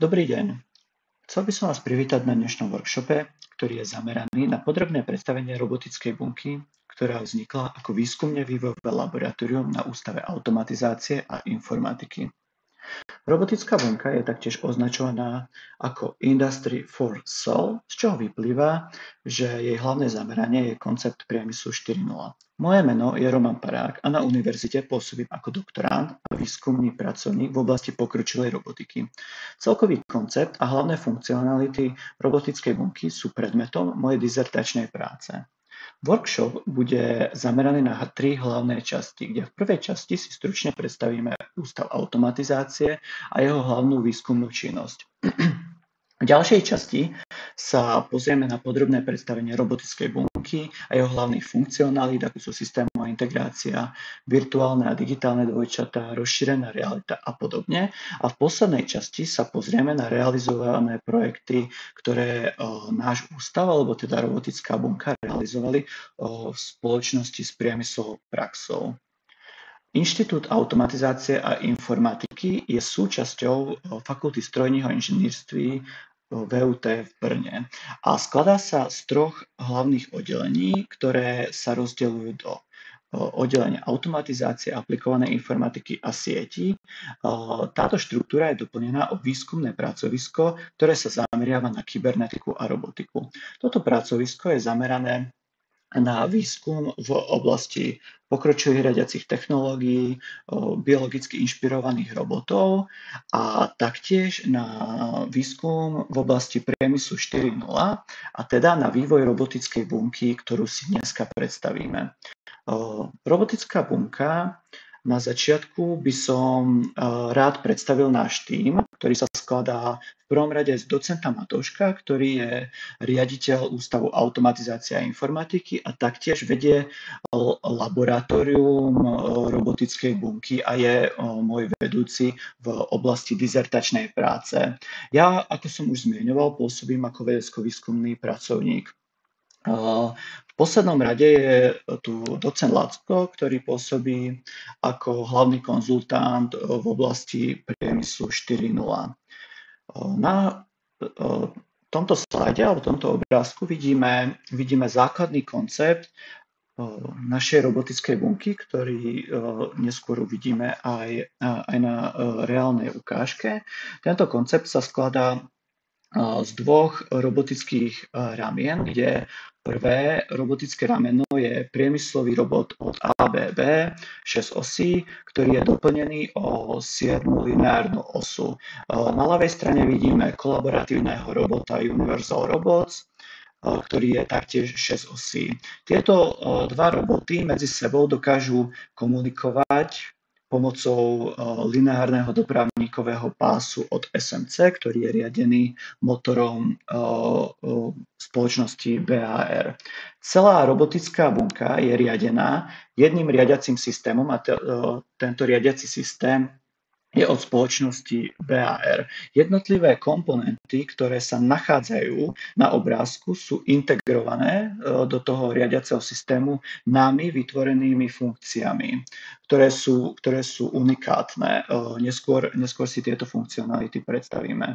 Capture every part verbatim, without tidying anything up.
Dobrý deň. Chcel by som vás privítať na dnešnom workshope, ktorý je zameraný na podrobné predstavenie robotickej bunky, ktorá vznikla ako výskumne-vývojové laboratórium na Ústave automatizácie a informatiky. Robotická bunka je taktiež označovaná ako Industry four point nula, z čoho vyplýva, že jej hlavné zameranie je koncept priemyslu štyri bodka nula. Moje meno je Roman Parák a na univerzite pôsobím ako doktorand a výskumný pracovník v oblasti pokročilej robotiky. Celkový koncept a hlavné funkcionality robotickej bunky sú predmetom mojej dizertačnej práce. Workshop bude zameraný na tri hlavné časti, kde v prvej časti si stručne predstavíme Ústav automatizácie a jeho hlavnú výskumnú činnosť. V ďalšej časti sa pozrieme na podrobné predstavenie robotickej bunky a jeho hlavných funkcionalít, ako sú systémová integrácia, virtuálne a digitálne dvojčatá, rozšírená realita a podobne. A v poslednej časti sa pozrieme na realizované projekty, ktoré o, náš ústav, alebo teda robotická bunka realizovali o, v spoločnosti s priemyslovou praxou. Inštitút automatizácie a informatiky je súčasťou Fakulty strojného inžinierství vé ú té v Brne a skladá sa z troch hlavných oddelení, ktoré sa rozdeľujú do oddelenia automatizácie, aplikovanej informatiky a sietí. Táto štruktúra je doplnená o výskumné pracovisko, ktoré sa zameriava na kybernetiku a robotiku. Toto pracovisko je zamerané na výskum v oblasti pokročilých riadiacich technológií, biologicky inšpirovaných robotov a taktiež na výskum v oblasti priemyslu štyri bodka nula a teda na vývoj robotickej bunky, ktorú si dneska predstavíme. Robotická bunka, na začiatku by som rád predstavil náš tím, ktorý sa skladá v prvom rade z docenta Matouška, ktorý je riaditeľ Ústavu automatizácie a informatiky a taktiež vedie laboratórium robotickej bunky a je môj vedúci v oblasti dizertačnej práce. Ja, ako som už zmieňoval, pôsobím ako vedecko-výskumný pracovník. V poslednom rade je tu docent Lacko, ktorý pôsobí ako hlavný konzultant v oblasti priemyslu štyri bodka nula. Na tomto slajde alebo tomto obrázku vidíme, vidíme základný koncept našej robotickej bunky, ktorý neskôr uvidíme aj, aj na reálnej ukážke. Tento koncept sa skladá z dvoch robotických ramien, kde prvé robotické rameno je priemyslový robot od á bé bé, šesť osí, ktorý je doplnený o siedmu lineárnu osu. Na ľavej strane vidíme kolaboratívneho robota Universal Robots, ktorý je taktiež šesť osí. Tieto dva roboty medzi sebou dokážu komunikovať pomocou lineárneho dopravníkového pásu od es em cé, ktorý je riadený motorom spoločnosti bé á er. Celá robotická bunka je riadená jedným riadiacím systémom a tento riadiaci systém je od spoločnosti bé á er. Jednotlivé komponenty, ktoré sa nachádzajú na obrázku, sú integrované do toho riadiaceho systému nami vytvorenými funkciami, ktoré sú, ktoré sú unikátne. Neskôr, neskôr si tieto funkcionality predstavíme.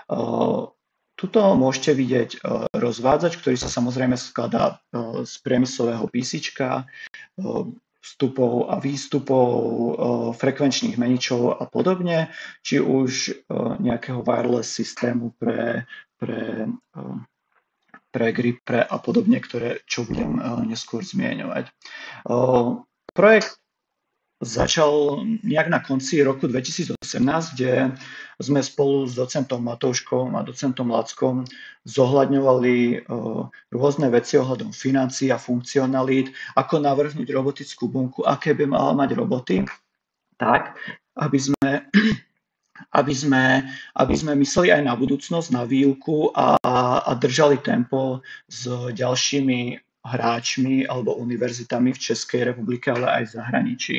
Tuto môžete vidieť rozvádzač, ktorý sa samozrejme skladá z priemyslového písička, vstupov a výstupov, frekvenčných meničov a podobne, či už nejakého wireless systému pre, pre, pre gripre a podobne, ktoré, čo budem neskôr zmieňovať. Projekt začal nejak na konci roku dvetisícosemnásť, kde sme spolu s docentom Matouškom a docentom Lackom zohľadňovali rôzne veci ohľadom financií a funkcionalít, ako navrhnúť robotickú bunku, aké by mala mať roboty, tak, aby sme, aby sme, aby sme mysleli aj na budúcnosť, na výuku a, a držali tempo s ďalšími hráčmi alebo univerzitami v Českej republike, ale aj v zahraničí.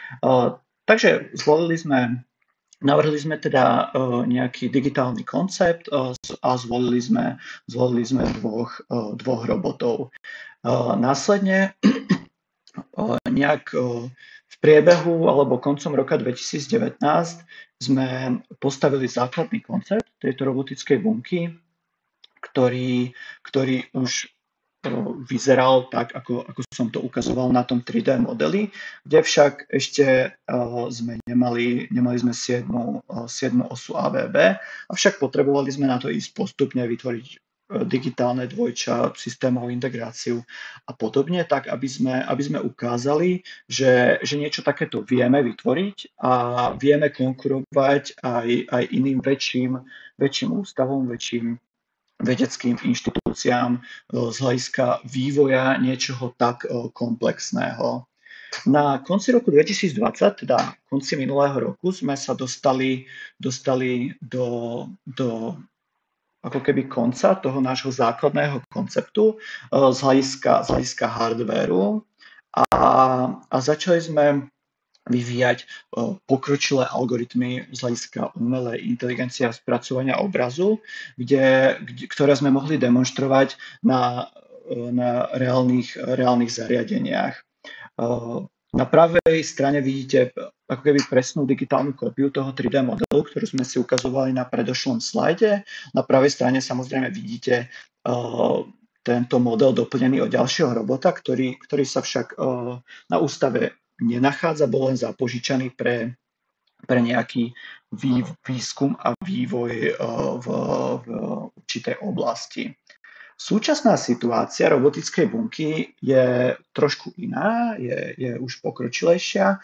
Takže zvolili sme, navrhli sme teda nejaký digitálny koncept a zvolili sme, zvolili sme dvoch, dvoch robotov. Následne nejak v priebehu alebo koncom roka dvetisícdevätnásť sme postavili základný koncept tejto robotickej bunky, ktorý, ktorý už vyzeral tak, ako, ako som to ukazoval na tom tri dé modeli, kde však ešte uh, sme nemali, nemali sme siedmu, uh, siedmu osu á bé bé, avšak potrebovali sme na to ísť postupne, vytvoriť uh, digitálne dvojča, systémovú integráciu a podobne, tak aby sme, aby sme ukázali, že, že niečo takéto vieme vytvoriť a vieme konkurovať aj, aj iným väčším, väčším ústavom, väčším vedeckým inštitúciám z hľadiska vývoja niečoho tak komplexného. Na konci roku dvetisícdvadsať, teda konci minulého roku, sme sa dostali, dostali do, do ako keby konca toho nášho základného konceptu z hľadiska, z hľadiska hardvéru a, a začali sme vyvíjať pokročilé algoritmy z hľadiska umelej inteligencie a spracovania obrazu, kde, kde, ktoré sme mohli demonštrovať na, na reálnych, reálnych zariadeniach. Na pravej strane vidíte ako keby presnú digitálnu kópiu toho tri dé modelu, ktorú sme si ukazovali na predošlom slajde. Na pravej strane samozrejme vidíte uh, tento model doplnený o ďalšieho robota, ktorý, ktorý sa však uh, na ústave nenachádza, bol len zapožičaný pre, pre nejaký vý, výskum a vývoj uh, v, v určitej oblasti. Súčasná situácia robotickej bunky je trošku iná, je, je už pokročilejšia.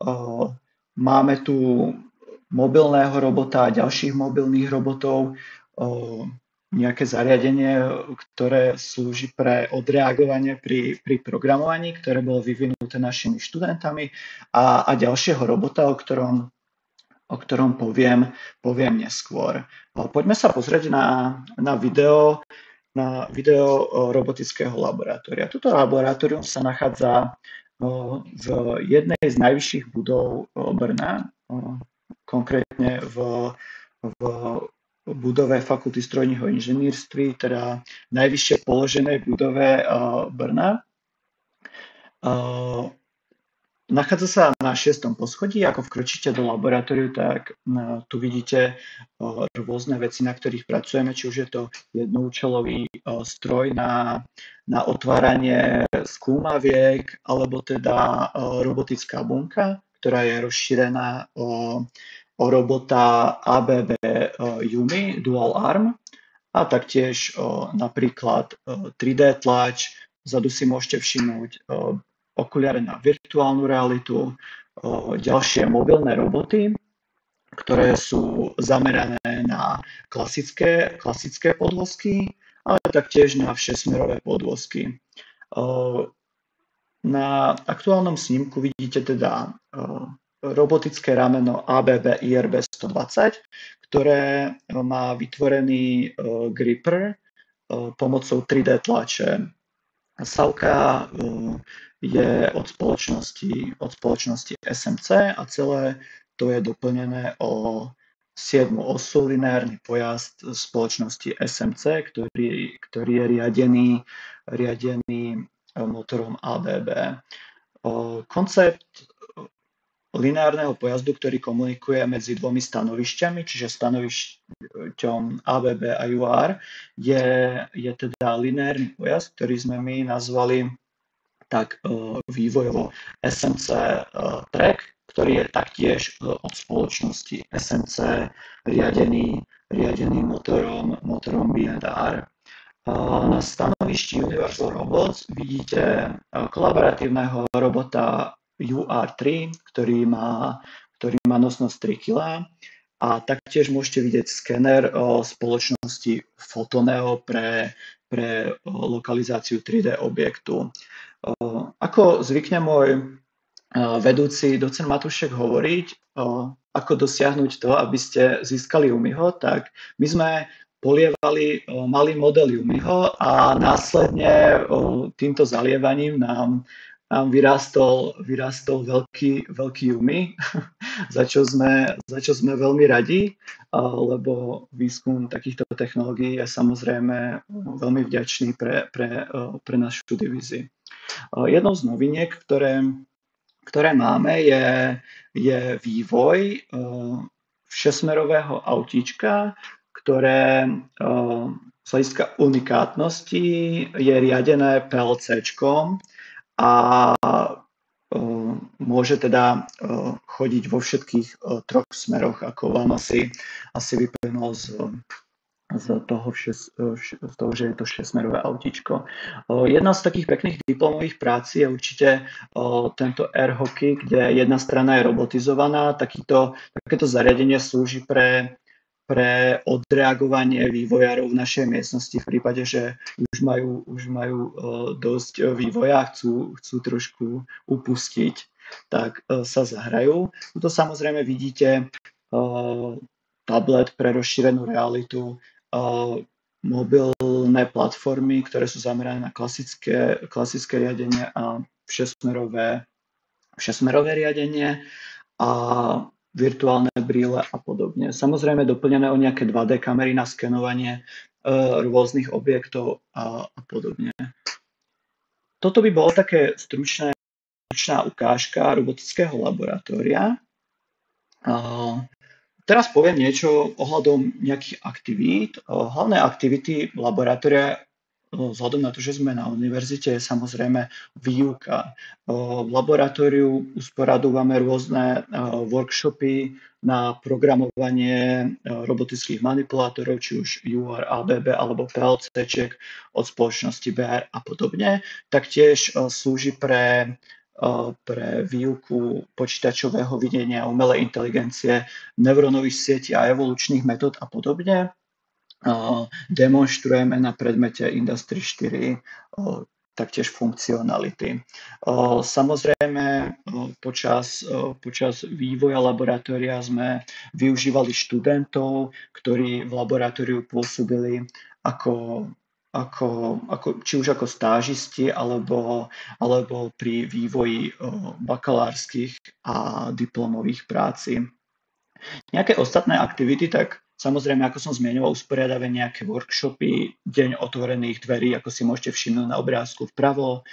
Máme tu mobilného robota a ďalších mobilných robotov, nejaké zariadenie, ktoré slúži pre odreagovanie pri, pri programovaní, ktoré bolo vyvinuté našimi študentami a, a ďalšieho robota, o ktorom, o ktorom poviem, poviem neskôr. Poďme sa pozrieť na, na video, na video robotického laboratória. Toto laboratórium sa nachádza v jednej z najvyšších budov Brna, konkrétne v, v budove Fakulty strojného inžinierství, teda najvyššie položenej budove Brna. Nachádza sa na šiestom poschodí. Ako vkročíte do laboratóriu, tak tu vidíte rôzne veci, na ktorých pracujeme, či už je to jednoúčelový stroj na, na otváranie skúmaviek, alebo teda robotická bunka, ktorá je rozšírená o, o robota á bé bé Yumi Dual Arm a taktiež napríklad tri dé tlač. Vzadu si môžete všimnúť okuliare na virtuálnu realitu, ďalšie mobilné roboty, ktoré sú zamerané na klasické, klasické podvozky, ale taktiež na všesmerové podvozky. Na aktuálnom snímku vidíte teda robotické rameno á bé bé í er bé stodvadsať, ktoré má vytvorený gripper pomocou tri dé tlače. Savka je od spoločnosti, od spoločnosti es em cé a celé to je doplnené o siedmu osu lineárny pojazd spoločnosti es em cé, ktorý, ktorý je riadený, riadený motorom á bé bé. Koncept lineárneho pojazdu, ktorý komunikuje medzi dvomi stanovišťami, čiže stanovišťom á bé bé a ú er, je, je teda lineárny pojazd, ktorý sme my nazvali tak vývojovo es em cé Track, ktorý je taktiež od spoločnosti es em cé riadený, riadený motorom, motorom bé and er. Na stanovišti Universal Robots vidíte kolaboratívneho robota ú er tri, ktorý má, ktorý má nosnosť tri kilá a taktiež môžete vidieť skener spoločnosti Photoneo pre, pre lokalizáciu tri dé objektu. Ako zvykne môj vedúci docent Matúšek hovoriť, ako dosiahnuť to, aby ste získali Yumiho, tak my sme polievali malý model Yumiho a následne týmto zalievaním nám, nám vyrástol, vyrástol veľký, veľký Yumi, za čo sme, za čo sme veľmi radi, lebo výskum takýchto technológií je samozrejme veľmi vďačný pre, pre, pre našu divíziu. Jednou z noviniek, ktoré, ktoré máme, je, je vývoj uh, všesmerového autíčka, ktoré uh, z hľadiska unikátnosti je riadené PLCčkom a uh, môže teda uh, chodiť vo všetkých uh, troch smeroch, ako vám asi, asi vyplynulo z, z, toho všes, z toho, že je to šesťsmerové autíčko. Uh, jedna z takých pekných diplomových práci je určite uh, tento air hockey, kde jedna strana je robotizovaná. Takýto, takéto zariadenie slúži pre pre odreagovanie vývojárov v našej miestnosti v prípade, že už majú, už majú uh, dosť vývoja a chcú, chcú trošku upustiť, tak uh, sa zahrajú. Tuto samozrejme vidíte uh, tablet pre rozšírenú realitu, uh, mobilné platformy, ktoré sú zamerané na klasické, klasické riadenie a všesmerové, všesmerové riadenie a virtuálne brýle a podobne. Samozrejme doplnené o nejaké dva dé kamery na skenovanie uh, rôznych objektov a, a podobne. Toto by bolo také stručné, stručná ukážka robotického laboratória. Uh, teraz poviem niečo ohľadom nejakých aktivít. Uh, hlavné aktivity laboratória vzhľadom na to, že sme na univerzite, je samozrejme výuka. V laboratóriu usporadúvame rôzne workshopy na programovanie robotických manipulátorov, či už ú er, á bé bé alebo PLCčiek od spoločnosti bé er a podobne. Taktiež slúži pre, pre výuku počítačového videnia, umelej inteligencie, neurónových sietí a evolučných metód a podobne. Demonstrujeme na predmete Industry štyri taktiež funkcionality. Samozrejme, počas, počas vývoja laboratória sme využívali študentov, ktorí v laboratóriu pôsobili ako, ako, ako, či už ako stážisti, alebo, alebo pri vývoji bakalárskych a diplomových práci. Nejaké ostatné aktivity, tak samozrejme, ako som zmieňoval, usporiadame nejaké workshopy, deň otvorených dverí, ako si môžete všimnúť na obrázku vpravo. O,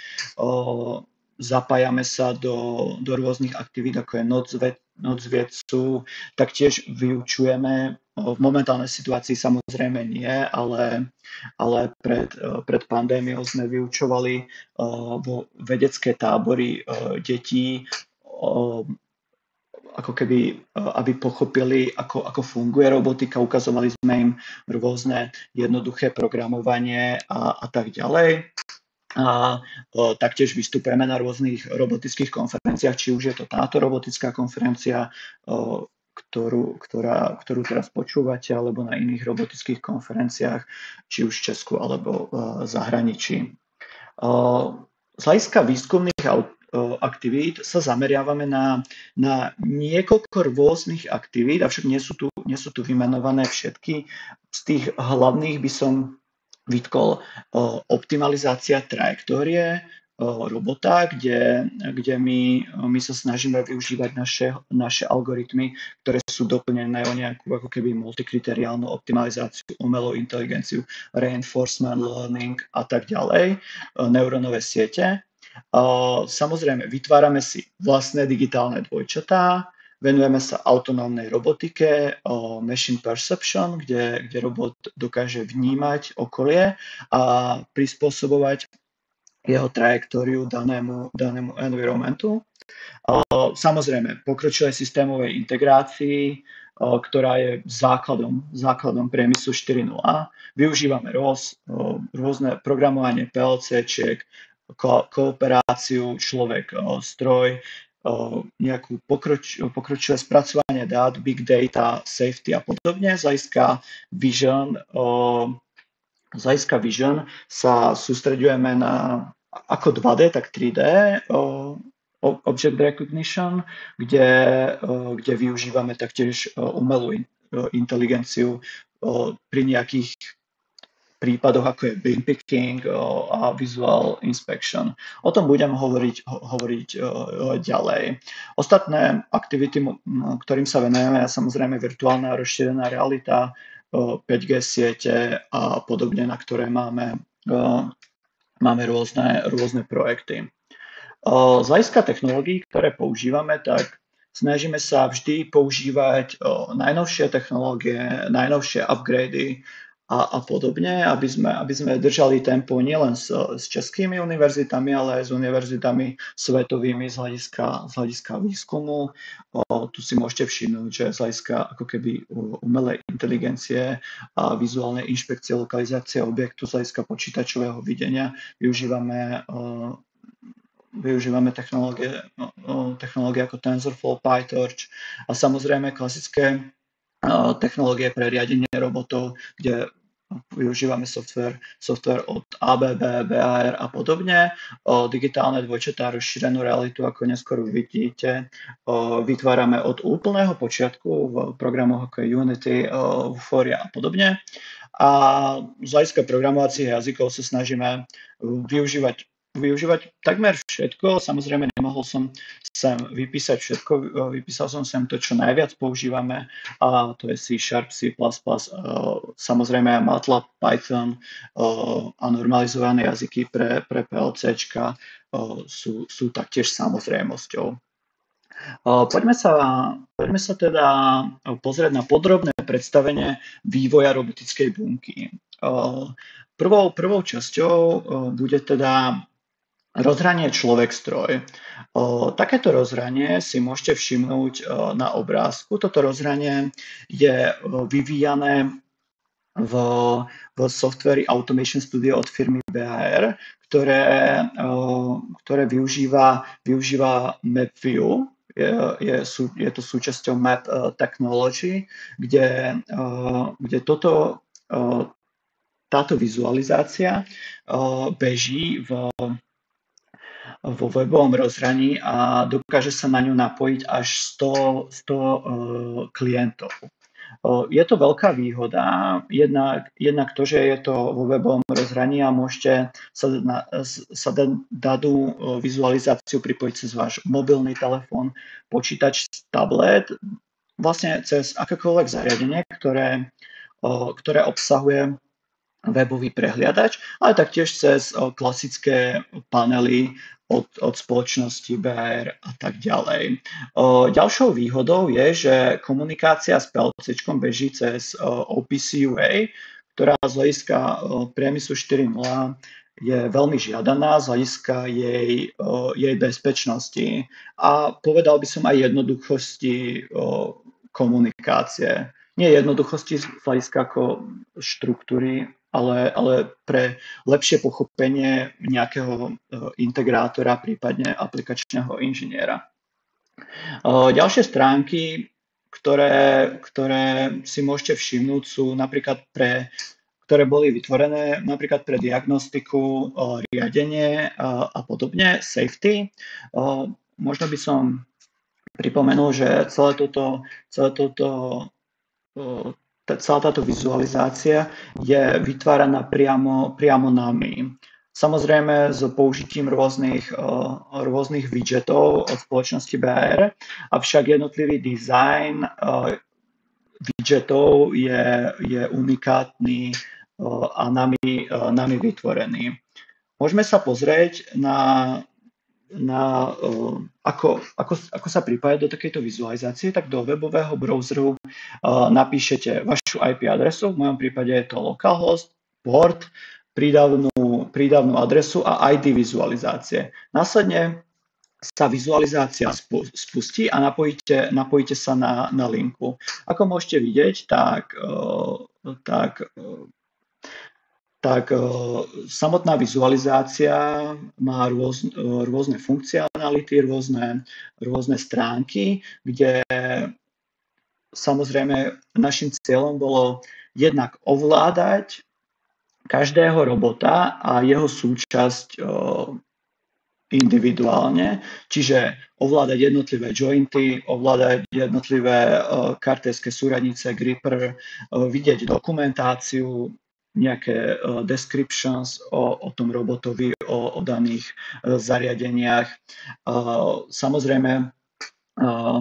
zapájame sa do, do rôznych aktivít, ako je noc, ved, noc vedcu. Taktiež vyučujeme, o, v momentálnej situácii samozrejme nie, ale, ale pred, pred pandémiou sme vyučovali o, vo vedecké tábory o, detí, o, ako keby, aby pochopili, ako, ako funguje robotika, ukazovali sme im rôzne jednoduché programovanie a, a tak ďalej. A o, taktiež vystupujeme na rôznych robotických konferenciách, či už je to táto robotická konferencia, o, ktorú, ktorá, ktorú teraz počúvate, alebo na iných robotických konferenciách, či už v Česku alebo v zahraničí. O, z hľadiska výskumných aktivít sa zameriavame na, na niekoľko rôznych aktivít, avšak nie sú, tu, nie sú tu vymenované všetky. Z tých hlavných by som vytkol optimalizácia trajektórie robota, kde, kde my, my sa snažíme využívať naše, naše algoritmy, ktoré sú doplnené o nejakú ako keby multikriteriálnu optimalizáciu, umelú inteligenciu, reinforcement learning a tak ďalej, neurónové siete. Samozrejme, vytvárame si vlastné digitálne dvojčatá, venujeme sa autonómnej robotike, machine perception, kde, kde robot dokáže vnímať okolie a prispôsobovať jeho trajektóriu danému, danému environmentu. Samozrejme, pokročilej systémovej integrácii, ktorá je základom, základom priemyslu štyri bodka nula. Využívame roz, rôzne programovanie PLCčiek, ko- kooperáciu človek-stroj, nejakú pokroč, pokročilé spracovanie dát, big data, safety a podobne. Z hľadiska vision, z hľadiska vision sa sústreďujeme na ako dva dé, tak tri dé object recognition, kde, kde využívame taktiež umelú inteligenciu pri nejakých prípadoch, ako je beam picking a visual inspection. O tom budem hovoriť, hovoriť ďalej. Ostatné aktivity, ktorým sa venujeme, je samozrejme virtuálna a rozšírená realita, päť gé siete a podobne, na ktoré máme, máme rôzne, rôzne projekty. Z hľadiska technológií, ktoré používame, tak snažíme sa vždy používať najnovšie technológie, najnovšie upgrady a, a podobne, aby sme, aby sme držali tempo nielen s, s českými univerzitami, ale aj s univerzitami svetovými z hľadiska, z hľadiska výskumu. O, tu si môžete všimnúť, že z hľadiska ako keby umelej inteligencie a vizuálnej inšpekcie lokalizácie objektu z hľadiska počítačového videnia využívame o, využívame technológie, technológie ako TensorFlow, PyTorch a samozrejme klasické technológie pre riadenie robotov, kde využívame software, software od á bé bé, bé á er a podobne. O digitálne dvojčatá rozšírenú realitu, ako neskôr vidíte, o vytvárame od úplného počiatku v programoch ako je Unity, Vuforia a podobne. A z hľadiska programovacích jazykov sa snažíme využívať využívať takmer všetko. Samozrejme, nemohol som sem vypísať všetko. Vypísal som sem to, čo najviac používame, a to je C Sharp, C plus plus, samozrejme aj MATLAB, Python a normalizované jazyky pre, pre PLCčka sú, sú taktiež samozrejmosťou. Poďme sa, poďme sa teda pozrieť na podrobné predstavenie vývoja robotickej bunky. Prvou, prvou časťou bude teda rozhranie človek-stroj. Takéto rozhranie si môžete všimnúť na obrázku. Toto rozhranie je vyvíjané v, v softveri Automation Studio od firmy bé á er, ktoré, ktoré využíva, využíva MapView. Je, je, je to súčasťou Map Technology, kde, kde toto, táto vizualizácia beží v vo webovom rozhraní a dokáže sa na ňu napojiť až sto, sto uh, klientov. Uh, je to veľká výhoda, jednak, jednak to, že je to vo webovom rozhraní a môžete sa, na, sa danú vizualizáciu pripojiť cez váš mobilný telefón, počítač, tablet, vlastne cez akékoľvek zariadenie, ktoré, uh, ktoré obsahuje webový prehliadač, ale taktiež cez klasické panely od, od spoločnosti bé á er a tak ďalej. O, ďalšou výhodou je, že komunikácia s PLCčkom beží cez O P C U A, ktorá z hľadiska priemyslu štyri bodka nula je veľmi žiadaná z hľadiska jej, o, jej bezpečnosti a povedal by som aj jednoduchosti o, komunikácie. Nie jednoduchosti z hľadiska ako štruktúry, ale, ale pre lepšie pochopenie nejakého integrátora, prípadne aplikačného inžiniera. Ďalšie stránky, ktoré, ktoré si môžete všimnúť, sú napríklad pre, ktoré boli vytvorené napríklad pre diagnostiku, riadenie a podobne, safety. Možno by som pripomenul, že celé toto, celé toto celá táto vizualizácia je vytváraná priamo, priamo nami. Samozrejme s použitím rôznych, rôznych widgetov od spoločnosti bé á er, avšak jednotlivý dizajn widgetov je, je unikátny a nami, nami vytvorený. Môžeme sa pozrieť na na uh, ako, ako, ako sa pripájať do takejto vizualizácie, tak do webového browseru uh, napíšete vašu í pé adresu, v mojom prípade je to localhost, port, prídavnú, prídavnú adresu a í dé vizualizácie. Následne sa vizualizácia spustí a napojíte, napojíte sa na, na linku. Ako môžete vidieť, tak, uh, tak uh, tak samotná vizualizácia má rôz, rôzne funkcionality, rôzne, rôzne stránky, kde samozrejme našim cieľom bolo jednak ovládať každého robota a jeho súčasť individuálne, čiže ovládať jednotlivé jointy, ovládať jednotlivé kartérske súradnice, gripper, vidieť dokumentáciu, nejaké uh, descriptions o, o tom robotovi, o, o daných uh, zariadeniach. Uh, samozrejme, uh,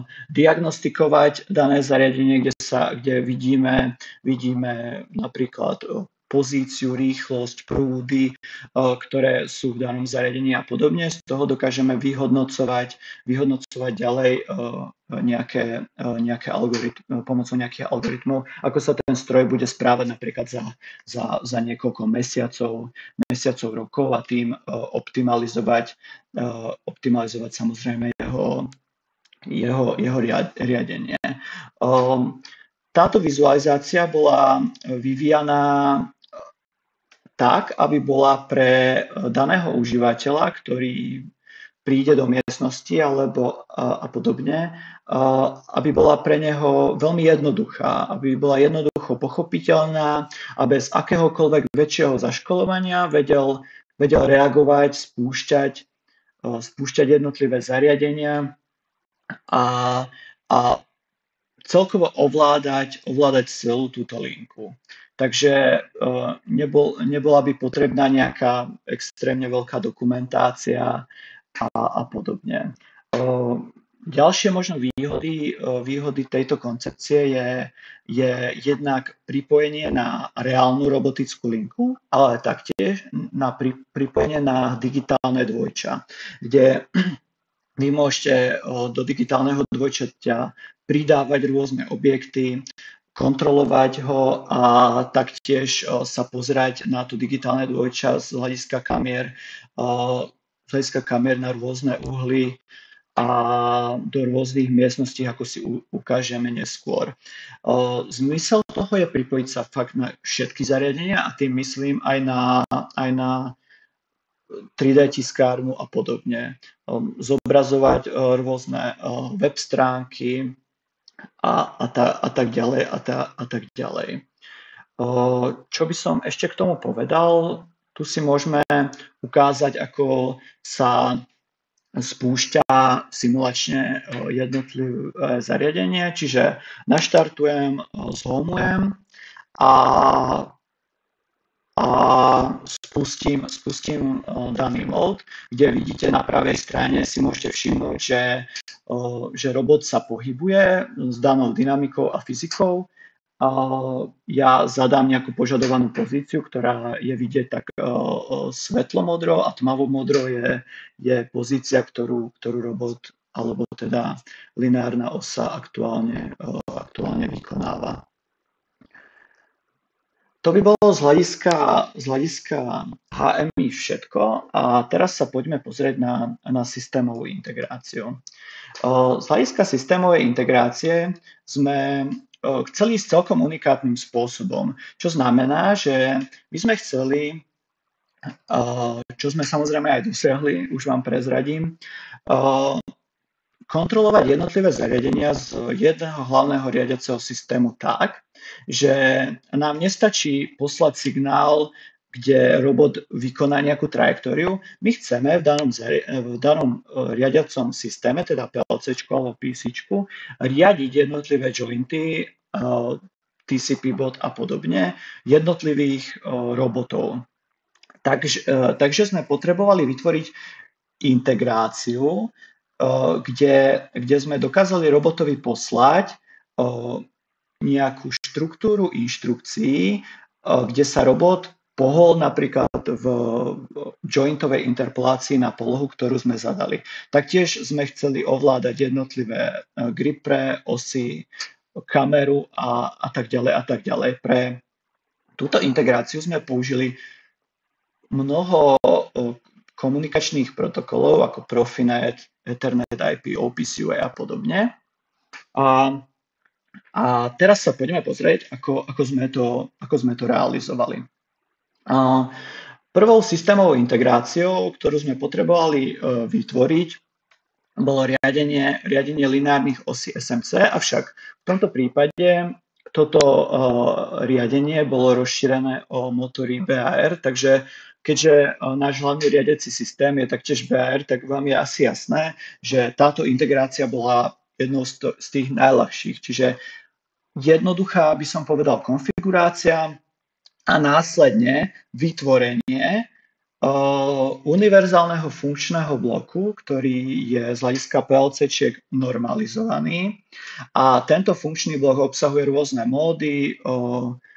diagnostikovať dané zariadenie, kde, sa, kde vidíme, vidíme napríklad uh, pozíciu, rýchlosť, prúdy, ktoré sú v danom zariadení a podobne. Z toho dokážeme vyhodnocovať, vyhodnocovať ďalej nejaké, nejaké algoritmy, pomocou nejakých algoritmov, ako sa ten stroj bude správať napríklad za, za, za niekoľko mesiacov, mesiacov, rokov a tým optimalizovať, optimalizovať samozrejme jeho, jeho, jeho riadenie. Táto vizualizácia bola vyvíjaná tak, aby bola pre daného užívateľa, ktorý príde do miestnosti alebo a, a podobne, a, aby bola pre neho veľmi jednoduchá, aby bola jednoducho pochopiteľná a bez akéhokoľvek väčšieho zaškolovania vedel, vedel reagovať, spúšťať, spúšťať jednotlivé zariadenia a, a celkovo ovládať, ovládať celú túto linku. Takže nebol, nebola by potrebná nejaká extrémne veľká dokumentácia a, a podobne. Ďalšie možno výhody, výhody tejto koncepcie je, je jednak pripojenie na reálnu robotickú linku, ale taktiež na pri, pripojenie na digitálne dvojča, kde vy môžete do digitálneho dvojčaťa pridávať rôzne objekty, kontrolovať ho a taktiež sa pozerať na to digitálne dvojča z hľadiska kamier, z hľadiska kamier na rôzne uhly a do rôznych miestností, ako si ukážeme neskôr. Zmysel toho je pripojiť sa fakt na všetky zariadenia a tým myslím aj na, aj na tri dé tiskárnu a podobne. Zobrazovať rôzne web stránky, A, a, ta, a tak ďalej a, ta, a tak ďalej. Čo by som ešte k tomu povedal, tu si môžeme ukázať, ako sa spúšťa simulačne jednotlivé zariadenie, čiže naštartujem, zhomujem a, a spustím, spustím daný mód, kde vidíte na pravej strane, si môžete všimnúť, že že robot sa pohybuje s danou dynamikou a fyzikou. Ja zadám nejakú požadovanú pozíciu, ktorá je vidieť tak svetlomodro a tmavomodro je, je pozícia, ktorú, ktorú robot alebo teda lineárna osa aktuálne, aktuálne vykonáva. To by bolo z hľadiska, z hľadiska há em í všetko a teraz sa poďme pozrieť na, na systémovú integráciu. Z hľadiska systémovej integrácie sme chceli ísť celkom unikátnym spôsobom, čo znamená, že my sme chceli, čo sme samozrejme aj dosiahli, už vám prezradím, kontrolovať jednotlivé zariadenia z jedného hlavného riadiaceho systému tak, že nám nestačí poslať signál, kde robot vykoná nejakú trajektóriu. My chceme v danom, v danom riadiacom systéme, teda pé el cé alebo pé cé, riadiť jednotlivé jointy, té cé pé bot a podobne, jednotlivých robotov. Takže, takže sme potrebovali vytvoriť integráciu, kde, kde sme dokázali robotovi poslať nejakú štruktúru inštrukcií, kde sa robot pohol napríklad v jointovej interpolácii na polohu, ktorú sme zadali. Taktiež sme chceli ovládať jednotlivé gripre, osy, kameru a, a tak ďalej a tak ďalej. Pre túto integráciu sme použili mnoho komunikačných protokolov ako Profinet, Ethernet í pé, ó pé C U A a podobne. A, a teraz sa poďme pozrieť, ako, ako, sme, to, ako sme to realizovali. A prvou systémovou integráciou, ktorú sme potrebovali vytvoriť, bolo riadenie, riadenie lineárnych osí es em cé, avšak v tomto prípade toto riadenie bolo rozšírené o motory bé á er, takže keďže náš hlavný riadiaci systém je taktiež bé á er, tak vám je asi jasné, že táto integrácia bola jednou z tých najľahších. Čiže jednoduchá, by som povedal, konfigurácia a následne vytvorenie uh, univerzálneho funkčného bloku, ktorý je z hľadiska pé el céčiek normalizovaný. A tento funkčný blok obsahuje rôzne módy, uh,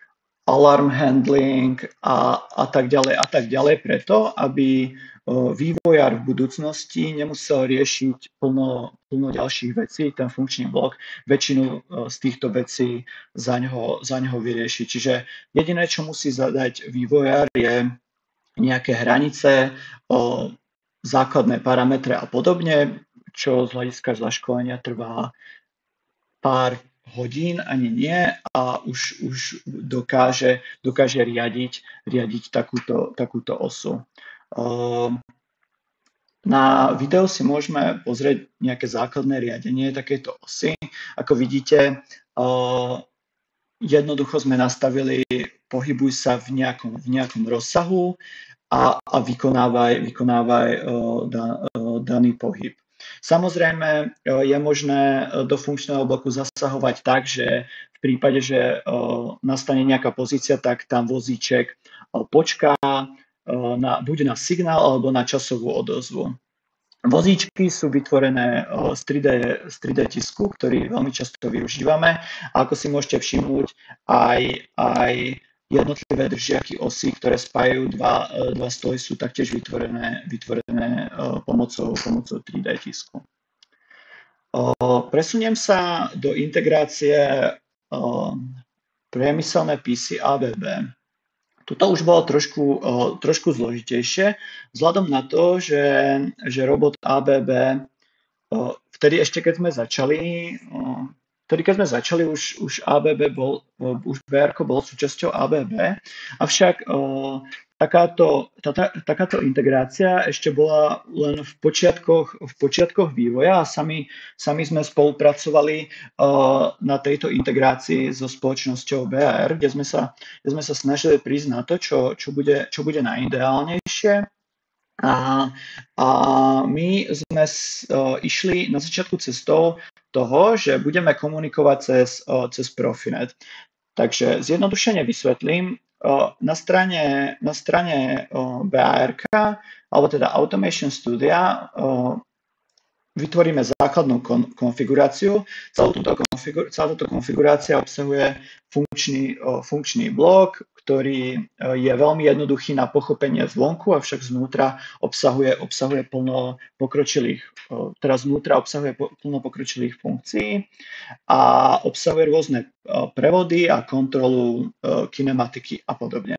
alarm handling a, a tak ďalej a tak ďalej preto, aby vývojár v budúcnosti nemusel riešiť plno, plno ďalších vecí, ten funkčný blok väčšinu z týchto vecí za ňoho, za ňoho vyrieši. Čiže jediné, čo musí zadať vývojár, je nejaké hranice, o, základné parametre a podobne, čo z hľadiska zaškolenia trvá pár hodín, ani nie, a už, už dokáže, dokáže riadiť, riadiť takúto, takúto osu. Na videu si môžeme pozrieť nejaké základné riadenie takejto osy. Ako vidíte, jednoducho sme nastavili pohybuj sa v nejakom, v nejakom rozsahu a, a vykonávaj, vykonávaj da, daný pohyb. Samozrejme je možné do funkčného bloku zasahovať tak, že v prípade, že nastane nejaká pozícia, tak tam vozíček počká na, buď na signál alebo na časovú odozvu. Vozíčky sú vytvorené z tri dé, z tri dé tisku, ktorý veľmi často využívame. A ako si môžete všimnúť, aj, aj jednotlivé držiaky osy, ktoré spájajú dva, dva stoly, sú taktiež vytvorené, vytvorené pomocou, pomocou tri dé tisku. Presuniem sa do integrácie priemyselné pé cé á bé bé. Tuto už bolo trošku, trošku zložitejšie, vzhľadom na to, že, že robot á bé bé, vtedy ešte keď sme začali, vtedy keď sme začali, už, už á bé bé bol, už bé er bol súčasťou á bé bé, avšak takáto, tá, takáto integrácia ešte bola len v počiatkoch, v počiatkoch vývoja a sami, sami sme spolupracovali uh, na tejto integrácii so spoločnosťou bé er, kde sme sa, kde sme sa snažili prísť na to, čo, čo, bude, čo bude najideálnejšie. A, a my sme uh, išli na začiatku cestou toho, že budeme komunikovať cez, uh, cez Profinet. Takže zjednodušene vysvetlím, na strane, na strane bé á er ká, alebo teda Automation Studia, vytvoríme základnú kon- konfiguráciu. Celá túto, konfigur- celá táto konfigurácia obsahuje funkčný, funkčný blok, ktorý je veľmi jednoduchý na pochopenie zvonku, avšak znútra obsahuje, obsahuje plno pokročilých, teraz znútra obsahuje plno pokročilých funkcií a obsahuje rôzne prevody a kontrolu kinematiky a podobne.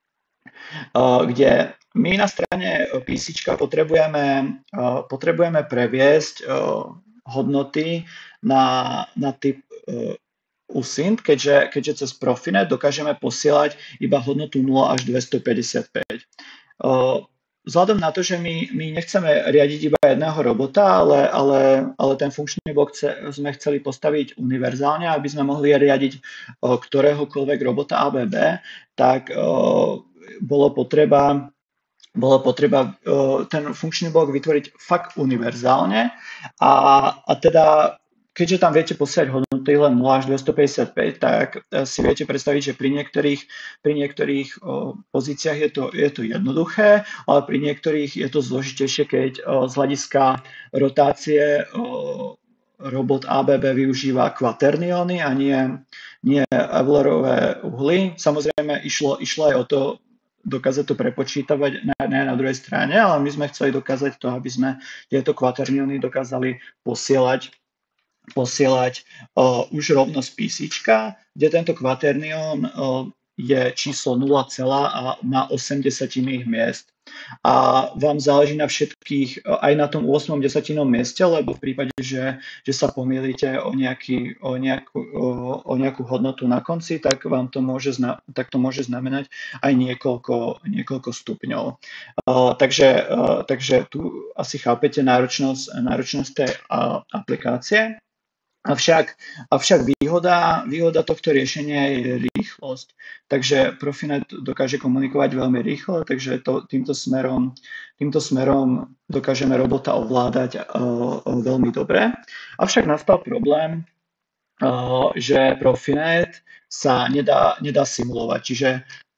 Kde my na strane písička potrebujeme, potrebujeme previesť hodnoty na, na typ U S I N T, keďže, keďže cez Profinet dokážeme posielať iba hodnotu nula až dvestopäťdesiatpäť. Vzhľadom na to, že my, my nechceme riadiť iba jedného robota, ale, ale, ale ten funkčný blok sme chceli postaviť univerzálne, aby sme mohli riadiť ktoréhokoľvek robota á bé bé, tak bolo potreba, bolo potreba ten funkčný blok vytvoriť fakt univerzálne a, a teda keďže tam viete posielať hodnoty len nula až dvestopäťdesiatpäť, tak si viete predstaviť, že pri niektorých, pri niektorých o, pozíciách je to, je to jednoduché, ale pri niektorých je to zložitejšie, keď o, z hľadiska rotácie o, robot á bé bé využíva kvaternióny a nie, nie Eulerové uhly. Samozrejme išlo, išlo aj o to dokázať to prepočítavať na, na, na druhej strane, ale my sme chceli dokázať to, aby sme tieto kvaternióny dokázali posielať posielať uh, už rovno z písička, kde tento kvaternión uh, je číslo nula a má osem desatinných miest. A vám záleží na všetkých, uh, aj na tom ôsmom desatinnom mieste, lebo v prípade, že, že sa pomýlite o, nejaký, o, nejakú, o, o nejakú hodnotu na konci, tak vám to môže, zna, tak to môže znamenať aj niekoľko, niekoľko stupňov. Uh, takže, uh, takže tu asi chápete náročnosť, náročnosť tej uh, aplikácie. Avšak, avšak výhoda, výhoda tohto riešenia je rýchlosť. Takže Profinet dokáže komunikovať veľmi rýchlo, takže to, týmto, smerom, týmto smerom dokážeme robota ovládať uh, veľmi dobre. Avšak nastal problém, uh, že Profinet sa nedá, nedá simulovať. Čiže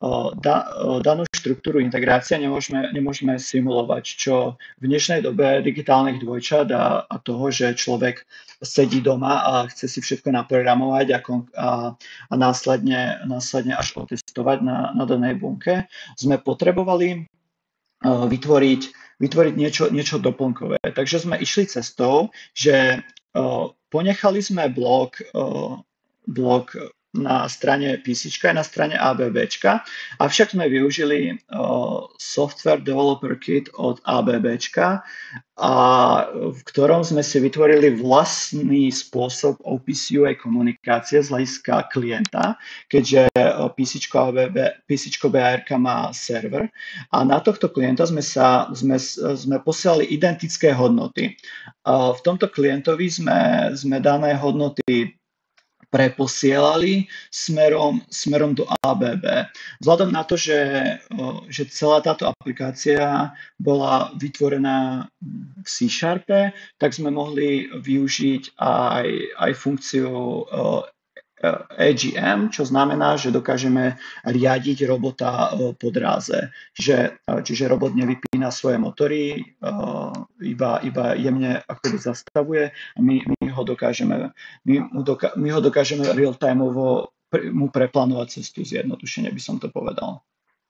da, danú štruktúru integrácie nemôžeme, nemôžeme simulovať, čo v dnešnej dobe digitálnych dvojčat a, a toho, že človek sedí doma a chce si všetko naprogramovať a, a, a následne, následne až otestovať na, na danej bunke, sme potrebovali vytvoriť, vytvoriť niečo, niečo doplnkové. Takže sme išli cestou, že ponechali sme blok, blok na strane PCčka a na strane ABBčka, avšak sme využili uh, Software Developer Kit od ABBčka, a v ktorom sme si vytvorili vlastný spôsob O P C U A komunikácie z hľadiska klienta, keďže PCčko, ABB, PCčko bé á erka má server a na tohto klienta sme, sa, sme, sme posielali identické hodnoty. Uh, v tomto klientovi sme, sme dané hodnoty preposielali smerom, smerom do á bé bé. Vzhľadom na to, že, že celá táto aplikácia bola vytvorená v C Sharpe, tak sme mohli využiť aj, aj funkciu á gé em, čo znamená, že dokážeme riadiť robota po dráze. Čiže, čiže robot nevypína svoje motory, iba, iba jemne akoby zastavuje a my, my, ho dokážeme, my, mu doká, my ho dokážeme real-timeovo mu preplánovať cestu, zjednodušene by som to povedal.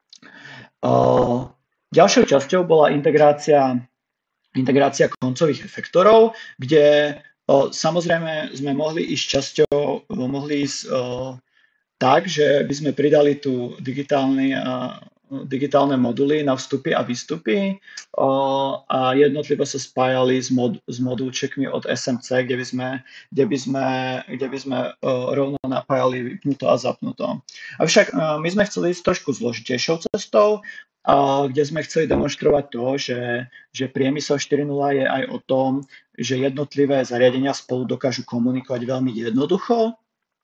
Ďalšou časťou bola integrácia, integrácia koncových efektorov, kde O, samozrejme sme mohli ísť časťou, mohli ísť o, tak, že by sme pridali tu digitálny a, digitálne moduly na vstupy a výstupy o, a jednotlivo sa spájali s, mod, s modulčekmi od es em cé, kde by sme, kde by sme, kde by sme o, rovno napájali vypnuto a zapnuto. Avšak o, my sme chceli ísť trošku zložitejšou cestou, kde sme chceli demonštrovať to, že, že priemysel štyri bodka nula je aj o tom, že jednotlivé zariadenia spolu dokážu komunikovať veľmi jednoducho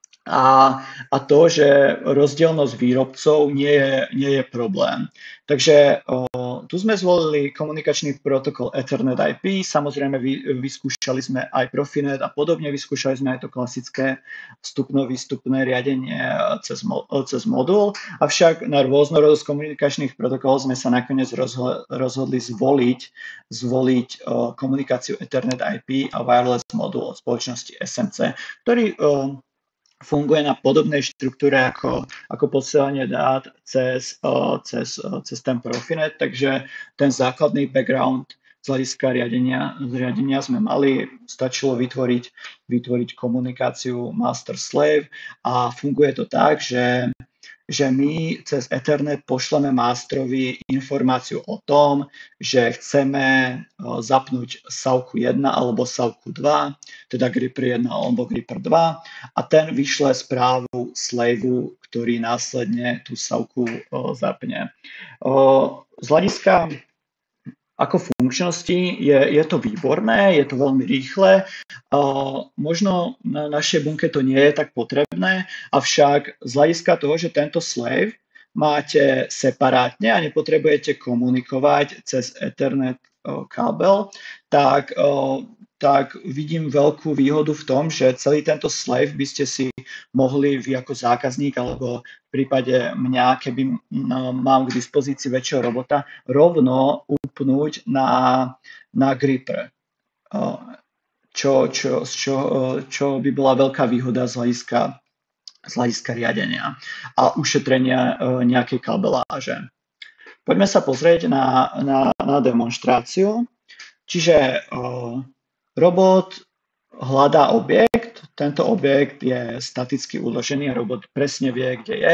a, a to, že rozdielnosť výrobcov nie je, nie je problém. Takže o, tu sme zvolili komunikačný protokol Ethernet í pé, samozrejme vy, vyskúšali sme aj Profinet a podobne, vyskúšali sme aj to klasické vstupno-výstupné riadenie cez, cez modul, avšak na rôznorodosť komunikačných protokolov sme sa nakoniec rozhodli zvoliť, zvoliť o, komunikáciu Ethernet í pé a wireless modul od spoločnosti es em cé, ktorý o, funguje na podobnej štruktúre ako, ako posielanie dát cez, cez, cez ten Profinet, takže ten základný background z hľadiska riadenia, riadenia sme mali, stačilo vytvoriť, vytvoriť komunikáciu master-slave a funguje to tak, že že my cez Ethernet pošleme masterovi informáciu o tom, že chceme zapnúť sávku jedna alebo sávku dva, teda gripper jeden alebo gripper dva a ten vyšle správu slaveu, ktorý následne tú sávku zapne. Z hľadiska ako funkčnosti je, je to výborné, je to veľmi rýchle. Uh, možno na našej bunke to nie je tak potrebné, avšak z hľadiska toho, že tento slave máte separátne a nepotrebujete komunikovať cez Ethernet uh, kábel, tak, uh, tak vidím veľkú výhodu v tom, že celý tento slave by ste si mohli vy ako zákazník alebo v prípade mňa, keby mám k dispozícii väčšieho robota, rovno upnúť na, na gripper, čo, čo, čo, čo by bola veľká výhoda z hľadiska, z hľadiska riadenia a ušetrenia nejakej kabeláže. Poďme sa pozrieť na, na, na demonštráciu. Čiže robot hľadá objekt, tento objekt je staticky uložený, robot presne vie, kde je.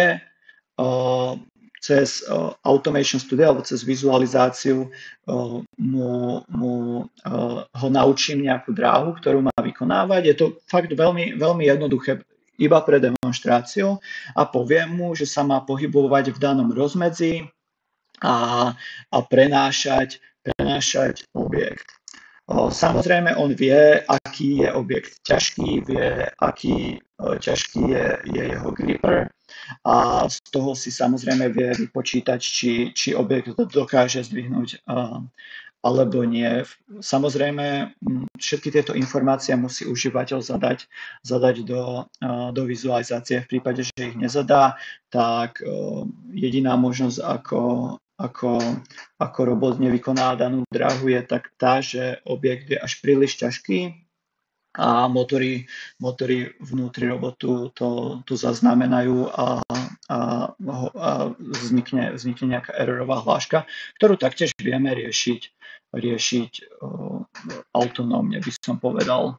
Cez Automation Studio alebo cez vizualizáciu mu, mu ho naučím nejakú dráhu, ktorú má vykonávať. Je to fakt veľmi, veľmi jednoduché iba pre demonštráciu a poviem mu, že sa má pohybovať v danom rozmedzi a, a prenášať, prenášať objekt. Samozrejme, on vie, aký je objekt ťažký, vie, aký ťažký je, je jeho gripper a z toho si samozrejme vie vypočítať, či, či objekt dokáže zdvihnúť alebo nie. Samozrejme, všetky tieto informácie musí užívateľ zadať, zadať do, do vizualizácie. V prípade, že ich nezadá, tak jediná možnosť, ako, ako, ako robot nevykoná danú dráhu, je tak tá, že objekt je až príliš ťažký a motory, motory vnútri robotu to, to zaznamenajú a, a, a vznikne, vznikne nejaká erorová hláška, ktorú taktiež vieme riešiť, riešiť uh, autonómne, by som povedal.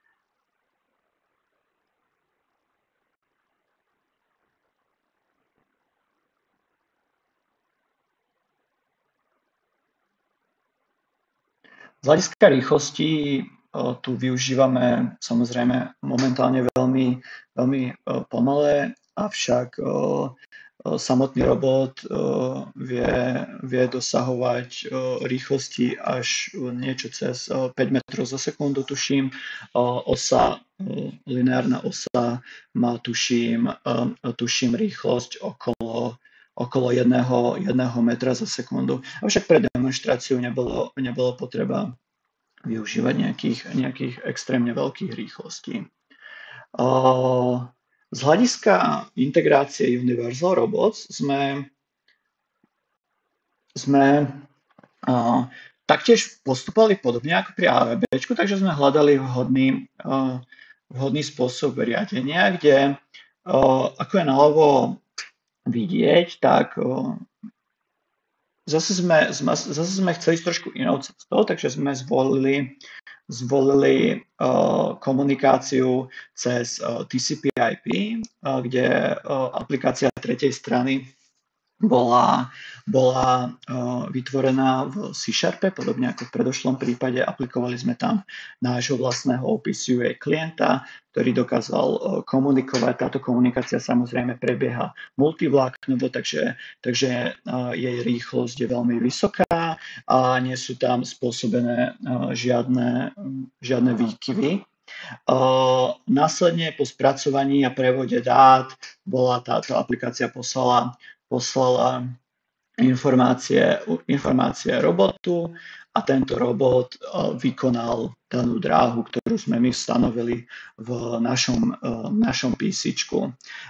Z hľadiska rýchlosti tu využívame samozrejme momentálne veľmi, veľmi pomalé, avšak samotný robot vie, vie dosahovať rýchlosti až niečo cez päť metrov za sekundu, tuším. Osa, lineárna osa má, tuším, tuším rýchlosť okolo okolo jedného, jedného metra za sekundu. Avšak pre demonstráciu nebolo, nebolo potreba využívať nejakých, nejakých extrémne veľkých rýchlostí. Z hľadiska integrácie Universal Robots sme, sme taktiež postupovali podobne ako pri á vé béčku, takže sme hľadali vhodný, vhodný spôsob riadenia, kde, ako je naľavo vidieť, tak zase sme, zase sme chceli ísť trošku inou cestou, takže sme zvolili, zvolili uh, komunikáciu cez uh, T C P I P, uh, kde uh, aplikácia tretej strany bola, bola uh, vytvorená v C Sharpe, podobne ako v predošlom prípade. Aplikovali sme tam nášho vlastného Opis ú á klienta, ktorý dokázal uh, komunikovať. Táto komunikácia samozrejme prebieha multivláknovo, takže, takže uh, jej rýchlosť je veľmi vysoká a nie sú tam spôsobené uh, žiadne, žiadne výkyvy. Uh, následne po spracovaní a prevode dát bola táto aplikácia poslala poslala informácie, informácie robotu a tento robot vykonal danú dráhu, ktorú sme my stanovili v našom, našom písičku.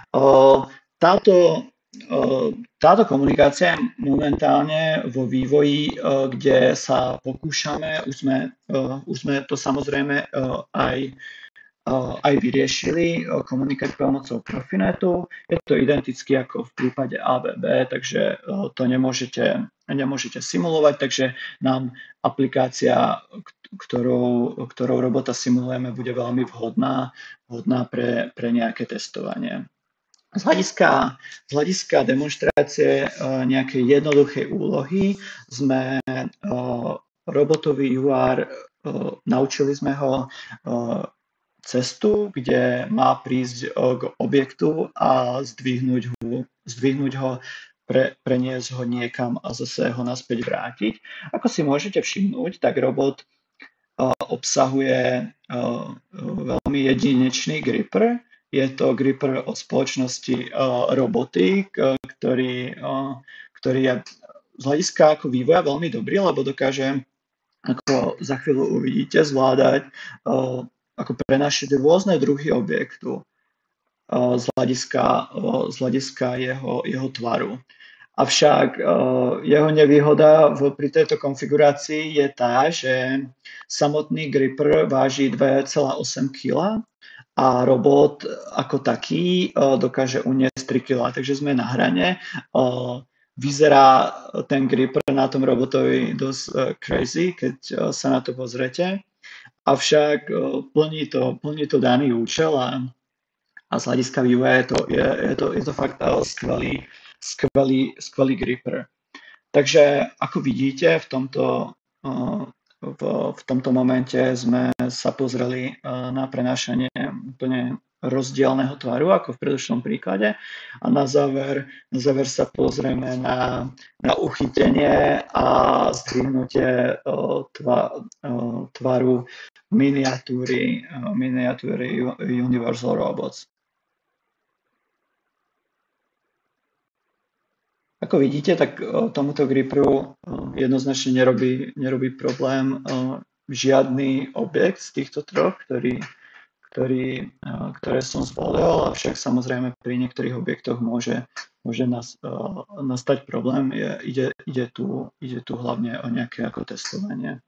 Táto, táto komunikácia je momentálne vo vývoji, kde sa pokúšame, už sme, už sme to samozrejme aj aj vyriešili komunikovať pomocou Profinetu. Je to identicky ako v prípade á vé bé, takže to nemôžete, nemôžete simulovať, takže nám aplikácia, ktorou, ktorou robota simulujeme, bude veľmi vhodná, vhodná pre, pre nejaké testovanie. Z hľadiska, z hľadiska demonstrácie nejakej jednoduchej úlohy sme robotový ú á er, naučili sme ho cestu, kde má prísť k objektu a zdvihnúť ho, zdvihnúť ho pre, preniesť ho niekam a zase ho naspäť vrátiť. Ako si môžete všimnúť, tak robot uh, obsahuje uh, veľmi jedinečný gripper. Je to gripper od spoločnosti uh, Robotik, uh, ktorý, uh, ktorý je z hľadiska ako vývoja veľmi dobrý, lebo dokáže, ako za chvíľu uvidíte, zvládať uh, ako prenášať rôzne druhy objektu z hľadiska, z hľadiska jeho, jeho tvaru. Avšak jeho nevýhoda v, pri tejto konfigurácii je tá, že samotný gripper váži dva celé osem kilogramov a robot ako taký dokáže uniesť tri kilogramá, takže sme na hrane. Vyzerá ten gripper na tom robotovi dosť crazy, keď sa na to pozrete. Avšak plní to, plní to daný účel a, a z hľadiska vývoja je to, je, je to, je to fakt skvelý, skvelý, skvelý gripper. Takže ako vidíte, v tomto, v, v tomto momente sme sa pozreli na prenášanie úplne rozdielného tvaru, ako v predošlom príklade. A na záver, na záver sa pozrieme na, na uchytenie a zdvihnutie tva, tvaru miniatúry, miniatúry Universal Robots. Ako vidíte, tak o, tomuto gripru o, jednoznačne nerobí, nerobí problém o, žiadny objekt z týchto troch, ktorý, ktorý, o, ktoré som zvolil, avšak samozrejme pri niektorých objektoch môže, môže nas, o, nastať problém. Je, ide, ide, tu, ide tu hlavne o nejaké ako testovanie.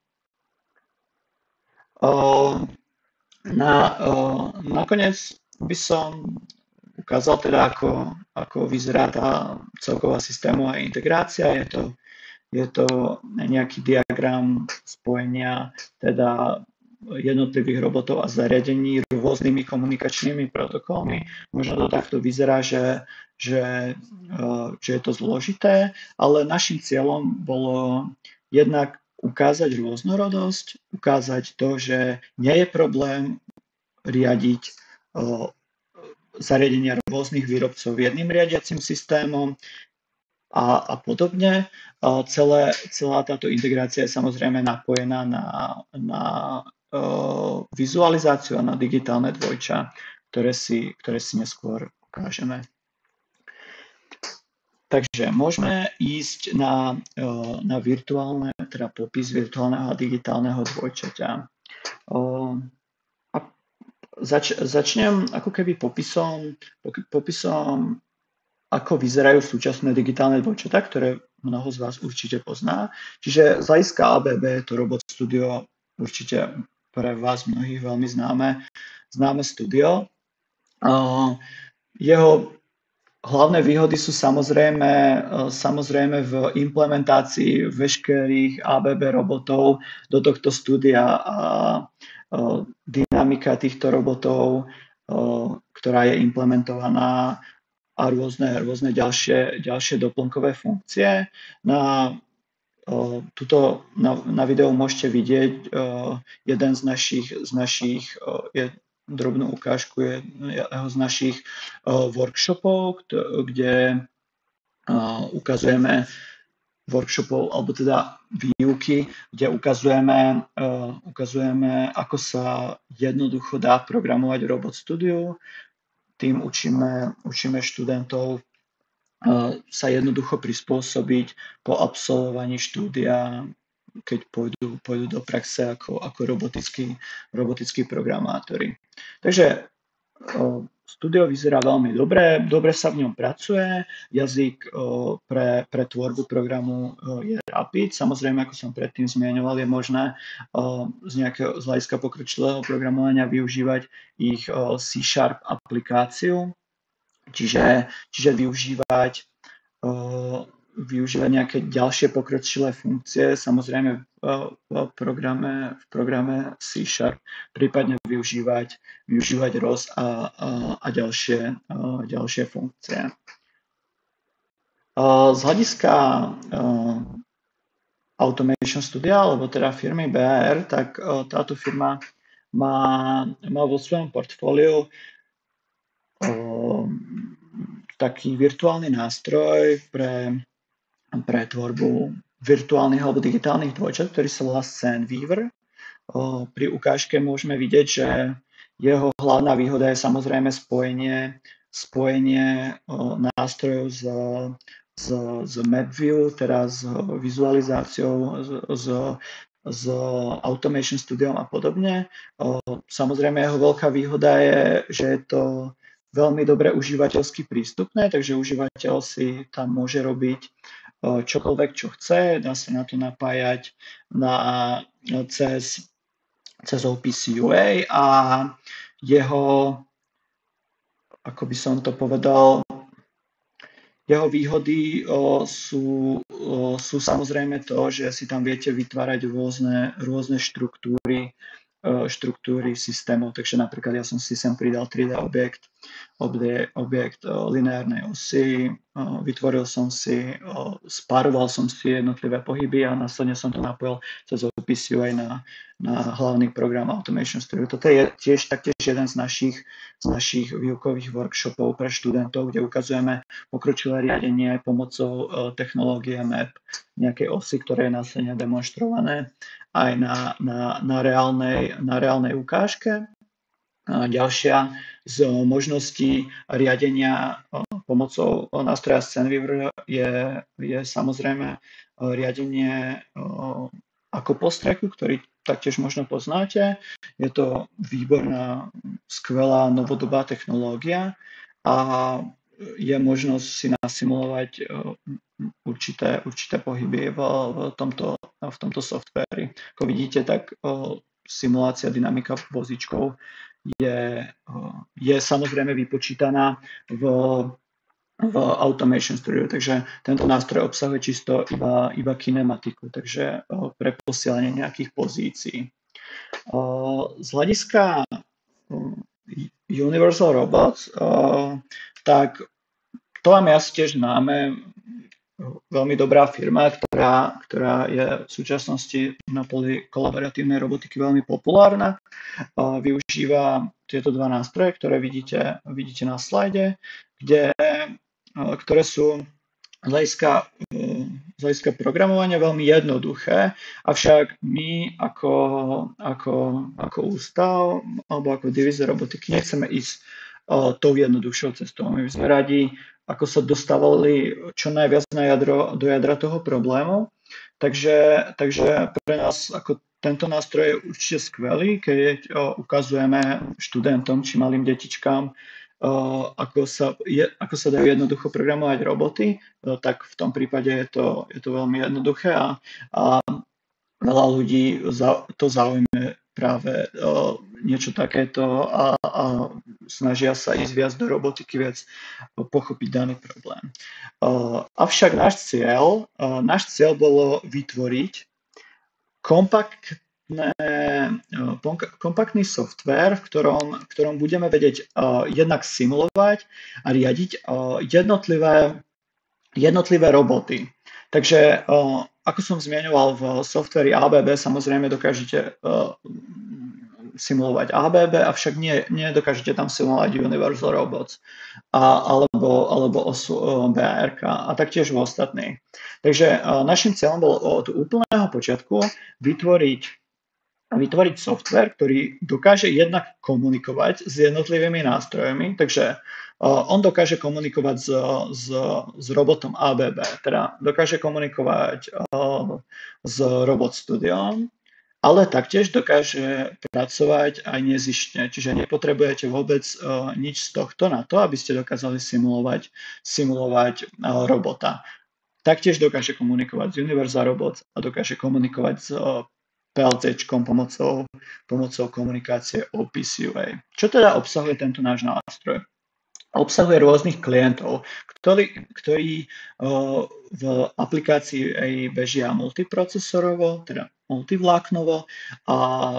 O, na, o, nakoniec by som ukázal teda, ako, ako vyzerá tá celková systémová integrácia. Je to, je to nejaký diagram spojenia teda jednotlivých robotov a zariadení rôznymi komunikačnými protokolmi. Možno to takto vyzerá, že, že, že je to zložité, ale našim cieľom bolo jednak ukázať rôznorodosť, ukázať to, že nie je problém riadiť zariadenia rôznych výrobcov jedným riadiacim systémom a, a podobne. Celé, celá táto integrácia je samozrejme napojená na, na uh, vizualizáciu a na digitálne dvojča, ktoré si, ktoré si neskôr ukážeme. Takže môžeme ísť na, uh, na virtuálne, teda popis virtuálneho a digitálneho dvojčaťa. Uh, Zač, začnem ako keby popisom, popisom, ako vyzerajú súčasné digitálne dvojčatá, ktoré mnoho z vás určite pozná. Čiže z hľadiska á bé bé je to Robot Studio určite pre vás mnohých veľmi známe, známe studio. Uh, jeho hlavné výhody sú samozrejme, uh, samozrejme v implementácii veškerých á bé bé robotov do tohto studia a dynamika týchto robotov, ktorá je implementovaná a rôzne, rôzne ďalšie, ďalšie doplnkové funkcie. Na, tuto, na, na videu môžete vidieť jeden z našich, z našich je, drobnú ukážku je z našich workshopov, kde ukazujeme workshopov, alebo teda výuky, kde ukazujeme, uh, ukazujeme, ako sa jednoducho dá programovať v Robot Studiu. Tým učíme, učíme študentov uh, sa jednoducho prispôsobiť po absolvovaní štúdia, keď pôjdu, pôjdu do praxe ako, ako robotickí, robotickí programátori. Takže uh, studio vyzerá veľmi dobre, dobre sa v ňom pracuje, jazyk pre, pre tvorbu programu je Rapid. Samozrejme, ako som predtým zmieňoval, je možné z nejakého z hľadiska pokročilého programovania využívať ich C-Sharp aplikáciu, čiže, čiže využívať využívať nejaké ďalšie pokročilé funkcie, samozrejme v programe, v programe C-Sharp, prípadne využívať, využívať R O S a, a, a ďalšie, a ďalšie funkcie. Z hľadiska Automation Studia, alebo teda firmy bé á er, tak táto firma má, má vo svojom portfóliu taký virtuálny nástroj pre pre tvorbu virtuálnych alebo digitálnych dvojčat, ktorý sa volá SceneWeaver. Pri ukážke môžeme vidieť, že jeho hlavná výhoda je samozrejme spojenie, spojenie nástrojov z, z, z MapView, teda s vizualizáciou, z, z Automation Studiom a podobne. Samozrejme jeho veľká výhoda je, že je to veľmi dobre užívateľsky prístupné, takže užívateľ si tam môže robiť čokoľvek, čo chce, dá sa na to napájať na, cez, cez ó pé C U A a jeho, ako by som to povedal, jeho výhody o, sú, o, sú samozrejme to, že si tam viete vytvárať rôzne, rôzne štruktúry, štruktúry systémov, takže napríklad ja som si sem pridal tri dé objekt, objekt, objekt lineárnej osy, vytvoril som si, spároval som si jednotlivé pohyby a následne som to napojil cez ó pé C U A na, na hlavný program Automation Studio. Toto je tiež taktiež jeden z našich, z našich výukových workshopov pre študentov, kde ukazujeme pokročilé riadenie pomocou technológie map nejakej osy, ktoré je následne demonstrované aj na, na, na, reálnej, na reálnej ukážke. Ďalšia z možností riadenia pomocou nástroja SceneViewer je, je samozrejme riadenie ako postreku, ktorý taktiež možno poznáte. Je to výborná, skvelá, novodobá technológia a je možnosť si nasimulovať určité, určité pohyby v, v, tomto, v tomto softvéri. Ako vidíte, tak simulácia dynamika vozíčkov je, je samozrejme vypočítaná v, v Automation Studio, takže tento nástroj obsahuje čisto iba, iba kinematiku, takže pre posielanie nejakých pozícií. Z hľadiska Universal Robots, tak to máme asi tiež známe, veľmi dobrá firma, ktorá, ktorá je v súčasnosti na poli kolaboratívnej robotiky veľmi populárna. Využíva tieto dva nástroje, ktoré vidíte, vidíte na slajde, kde, ktoré sú z hľadiska, z hľadiska programovania veľmi jednoduché, avšak my ako, ako, ako ústav alebo ako divízia robotiky nechceme ísť tou jednoduchšou cestou. My sme radi, ako sa dostávali čo najviac na jadro, do jadra toho problému. Takže, takže pre nás ako tento nástroj je určite skvelý, keď o, ukazujeme študentom či malým detičkám, o, ako, sa, je, ako sa dajú jednoducho programovať roboty, o, tak v tom prípade je to, je to veľmi jednoduché a, a veľa ľudí za, to zaujme práve o, niečo takéto a, a snažia sa ísť viac do robotiky, viac pochopiť daný problém. O, avšak náš cieľ, o, náš cieľ bolo vytvoriť kompaktné, o, kompaktný softvér, v ktorom, v ktorom budeme vedieť o, jednak simulovať a riadiť o, jednotlivé, jednotlivé roboty. Takže o, ako som zmieňoval, v softvéri á bé bé samozrejme dokážete uh, simulovať á bé bé, avšak nie, nie dokážete tam simulovať Universal Robots a, alebo, alebo osu uh, bé á er ká a taktiež v ostatných. Takže uh, našim cieľom bolo od úplného počiatku vytvoriť, vytvoriť softvér, ktorý dokáže jednak komunikovať s jednotlivými nástrojmi, takže Uh, on dokáže komunikovať s, s, s robotom á bé bé, teda dokáže komunikovať uh, s Robot Studiom, ale taktiež dokáže pracovať aj nezištne, čiže nepotrebujete vôbec uh, nič z tohto na to, aby ste dokázali simulovať, simulovať uh, robota. Taktiež dokáže komunikovať s Universal Robots a dokáže komunikovať s uh, pé el céčkom pomocou, pomocou komunikácie ó pé es ú á. Čo teda obsahuje tento náš nástroj? Obsahuje rôznych klientov, ktorí, ktorí uh, v aplikácii aj bežia multiprocesorovo, teda multivláknovo a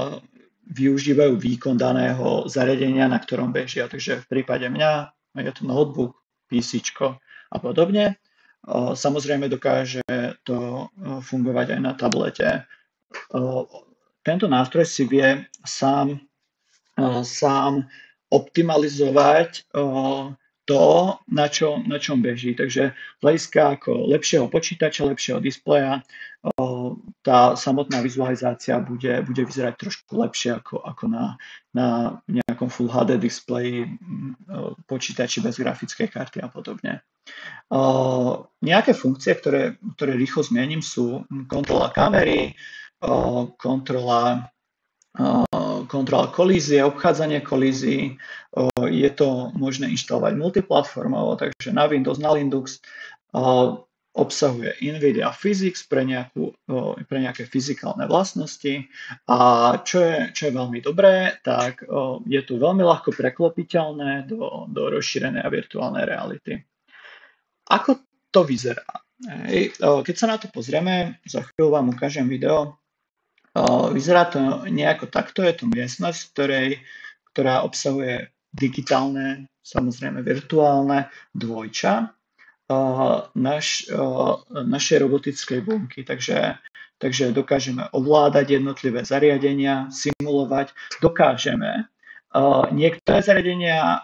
využívajú výkon daného zariadenia, na ktorom bežia. Takže v prípade mňa je to notebook, PCčko a podobne. Uh, samozrejme dokáže to uh, fungovať aj na tablete. Uh, tento nástroj si vie sám, uh, sám optimalizovať o, to, na, čo, na čom beží. Takže z hľadiska ako lepšieho počítača, lepšieho displeja, o, tá samotná vizualizácia bude, bude vyzerať trošku lepšie ako, ako na, na nejakom Full há dé displeji, počítači bez grafickej karty a podobne. O, nejaké funkcie, ktoré, ktoré rýchlo zmiením, sú kontrola kamery, o, kontrola kontrola kolízie, obchádzanie kolízií. Je to možné inštalovať multiplatformovo, takže na Windows, na Linux. Obsahuje NVIDIA Physics pre, nejakú, pre nejaké fyzikálne vlastnosti. A čo je, čo je veľmi dobré, tak je tu veľmi ľahko preklopiteľné do, do rozšírenej a virtuálnej reality. Ako to vyzerá? Keď sa na to pozrieme, za chvíľu vám ukážem video. Vyzerá to nejako takto, je to miestnosť, ktorej, ktorá obsahuje digitálne, samozrejme virtuálne dvojča naš, našej robotickej bunky. Takže, takže dokážeme ovládať jednotlivé zariadenia, simulovať, dokážeme niektoré zariadenia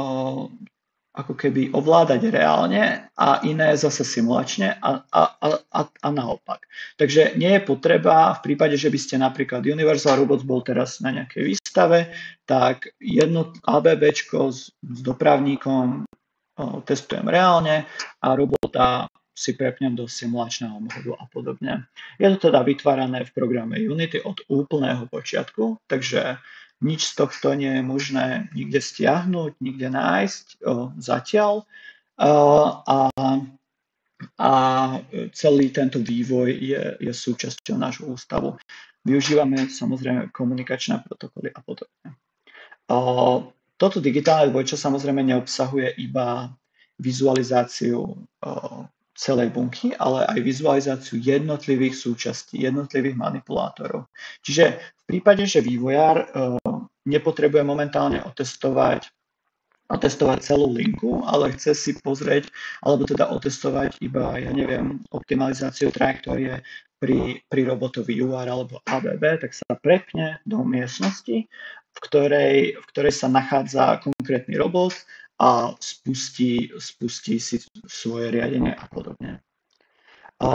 ako keby ovládať reálne a iné zase simulačne a, a, a, a naopak. Takže nie je potreba v prípade, že by ste napríklad Universal Robots bol teraz na nejakej výstave, ústave, tak jedno ABBčko s, s dopravníkom testujem reálne a robota si prepnem do simulačného módu a podobne. Je to teda vytvárané v programe Unity od úplného počiatku, takže nič z tohto nie je možné nikde stiahnuť, nikde nájsť o, zatiaľ. O, a, a celý tento vývoj je, je súčasťou nášho ústavu. Využívame samozrejme komunikačné protokoly a podobne. O, toto digitálne dvojča samozrejme neobsahuje iba vizualizáciu o, celej bunky, ale aj vizualizáciu jednotlivých súčastí, jednotlivých manipulátorov. Čiže v prípade, že vývojár o, nepotrebuje momentálne otestovať, otestovať celú linku, ale chce si pozrieť, alebo teda otestovať iba, ja neviem, optimalizáciu trajektórie pri, pri robotovi ú er alebo á bé bé, tak sa prepne do miestnosti, v ktorej, v ktorej sa nachádza konkrétny robot a spustí, spustí si svoje riadenie a podobne. A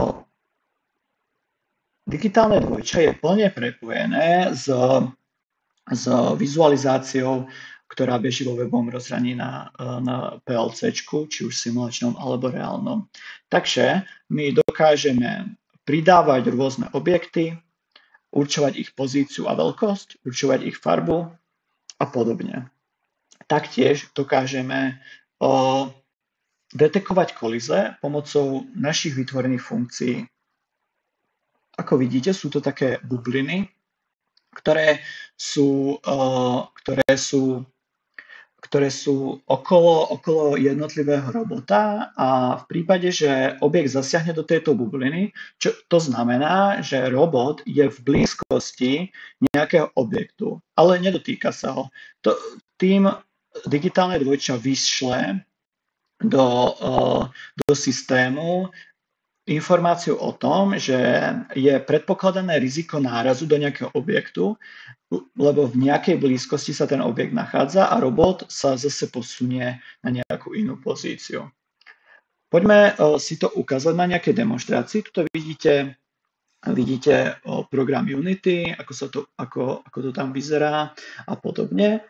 digitálne dvojča je plne prepojené s, s vizualizáciou, ktorá beží vo webovom rozhraní na, na pé el céčku, či už simulačnom alebo reálnom. Takže my dokážeme pridávať rôzne objekty, určovať ich pozíciu a veľkosť, určovať ich farbu a podobne. Taktiež dokážeme o, detekovať kolize pomocou našich vytvorených funkcií. Ako vidíte, sú to také bubliny, ktoré sú, o, ktoré sú, ktoré sú okolo, okolo jednotlivého robota a v prípade, že objekt zasiahne do tejto bubliny, čo to znamená, že robot je v blízkosti nejakého objektu, ale nedotýka sa ho. To, tým digitálne dvojča vyšle do, do systému informáciu o tom, že je predpokladané riziko nárazu do nejakého objektu, lebo v nejakej blízkosti sa ten objekt nachádza a robot sa zase posunie na nejakú inú pozíciu. Poďme si to ukázať na nejakej demonštrácii. Tuto vidíte, vidíte program Unity, ako, sa to, ako, ako to tam vyzerá a podobne.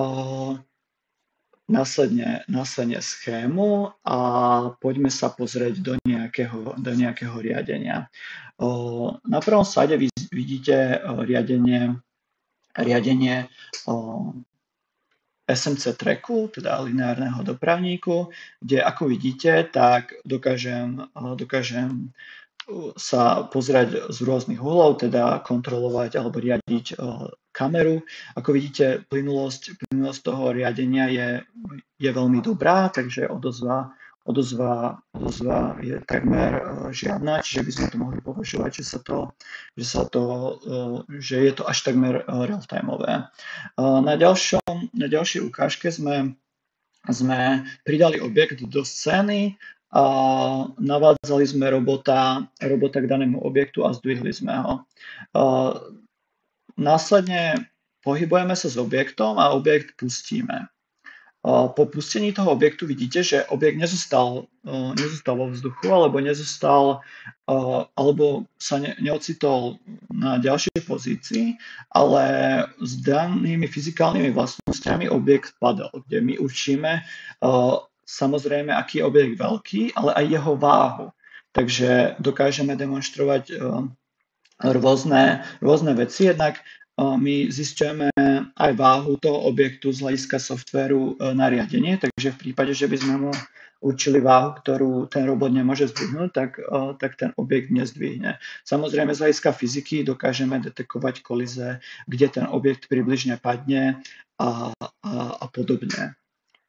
Následne, následne schému a poďme sa pozrieť do nejakého, do nejakého riadenia. Na prvom slide vy vidíte riadenie, riadenie es em cé tracku, teda lineárneho dopravníku, kde ako vidíte, tak dokážem, dokážem sa pozerať z rôznych uhlov, teda kontrolovať alebo riadiť kameru. Ako vidíte, plynulosť, plynulosť toho riadenia je, je veľmi dobrá, takže odozva, odozva, odozva je takmer žiadna, čiže by sme to mohli považovať, že, sa to, že, sa to, že je to až takmer real-timeové. Na, ďalšom, na ďalšej ukážke sme, sme pridali objekt do scény, a navádzali sme robota, robota k danému objektu a zdvihli sme ho. Následne pohybujeme sa s objektom a objekt pustíme. Po pustení toho objektu vidíte, že objekt nezostal, nezostal vo vzduchu alebo nezostal, alebo sa ne, neocitol na ďalšej pozícii, ale s danými fyzikálnymi vlastnosťami objekt padol, kde my určíme samozrejme, aký je objekt veľký, ale aj jeho váhu. Takže dokážeme demonštrovať rôzne, rôzne veci. Jednak my zisťujeme aj váhu toho objektu z hľadiska softvéru na riadenie, takže v prípade, že by sme mu určili váhu, ktorú ten robot nemôže zdvihnúť, tak, tak ten objekt nezdvihne. Samozrejme, z hľadiska fyziky dokážeme detekovať kolize, kde ten objekt približne padne a, a, a podobne.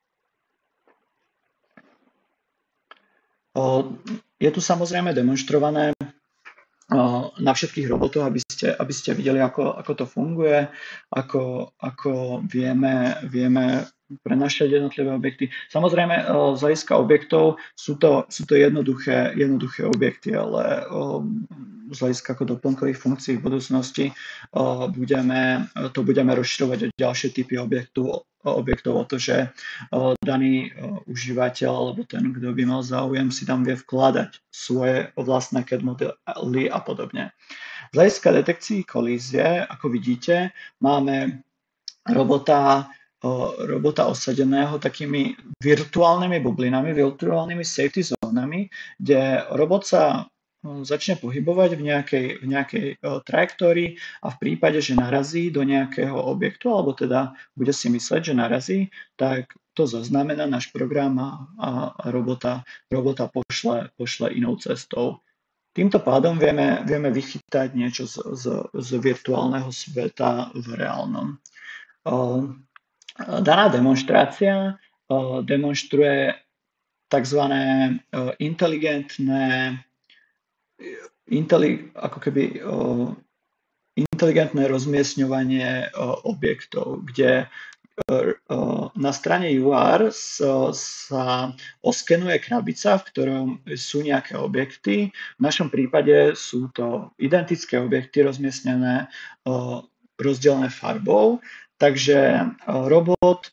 Je tu samozrejme demonstrované na všetkých robotoch, aby ste, aby ste videli, ako, ako to funguje, ako, ako vieme, vieme prenášať jednotlivé objekty. Samozrejme, z hľadiska objektov sú to, sú to jednoduché, jednoduché objekty, ale z hľadiska ako doplnkových funkcií v budúcnosti budeme, to budeme rozširovať o ďalšie typy objektov, objektov o to, že daný užívateľ alebo ten, kto by mal záujem, si tam vie vkladať svoje vlastné C A D modely a podobne. Z hľadiska detekcií kolízie, ako vidíte, máme robota, robota osadeného takými virtuálnymi bublinami, virtuálnymi safety zónami, kde robot sa začne pohybovať v nejakej, v nejakej trajektórii a v prípade, že narazí do nejakého objektu, alebo teda bude si mysleť, že narazí, tak to zaznamená náš program a, a robota, robota pošle, pošle inou cestou. Týmto pádom vieme, vieme vychytať niečo z, z, z virtuálneho sveta v reálnom. Daná demonštrácia demonstruje tzv. inteligentné, inteli, ako keby, inteligentné rozmiestňovanie objektov, kde na strane ú er sa oskenuje krabica, v ktorom sú nejaké objekty. V našom prípade sú to identické objekty rozmiestnené rozdelené farbou, takže robot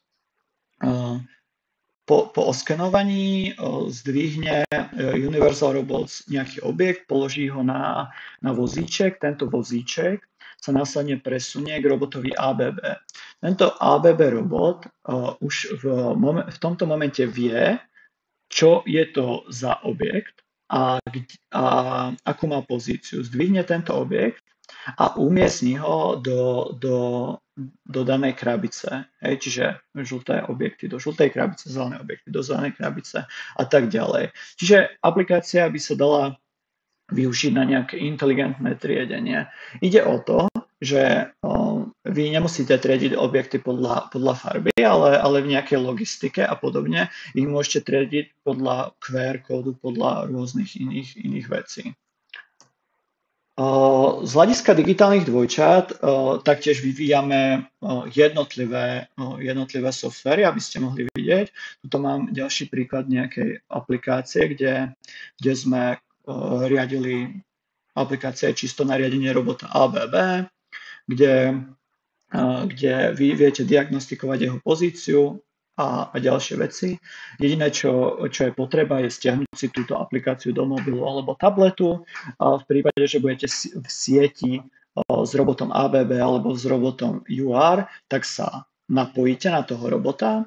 po, po oskenovaní zdvihne Universal Robots nejaký objekt, položí ho na, na vozíček, tento vozíček sa následne presunie k robotovi á bé bé. Tento á bé bé robot uh, už v, momen- v tomto momente vie, čo je to za objekt a, a akú má pozíciu. Zdvihne tento objekt a umiestni ho do, do, do danej krabice. Hej, čiže žlté objekty do žltej krabice, zelené objekty do zelenej krabice a tak ďalej. Čiže aplikácia by sa dala využiť na nejaké inteligentné triedenie. Ide o to, že o, vy nemusíte triediť objekty podľa, podľa farby, ale, ale v nejakej logistike a podobne ich môžete triediť podľa kú er kódu, podľa rôznych iných, iných vecí. O, z hľadiska digitálnych dvojčat o, taktiež vyvíjame o, jednotlivé, o, jednotlivé softvery, aby ste mohli vidieť. Tuto mám ďalší príklad nejakej aplikácie, kde, kde sme riadili aplikácie čisto na riadenie robota á bé bé, kde, kde vy viete diagnostikovať jeho pozíciu a, a ďalšie veci. Jediné, čo, čo je potreba, je stiahnuť si túto aplikáciu do mobilu alebo tabletu. A v prípade, že budete v sieti s robotom á bé bé alebo s robotom ú er, tak sa napojíte na toho robota,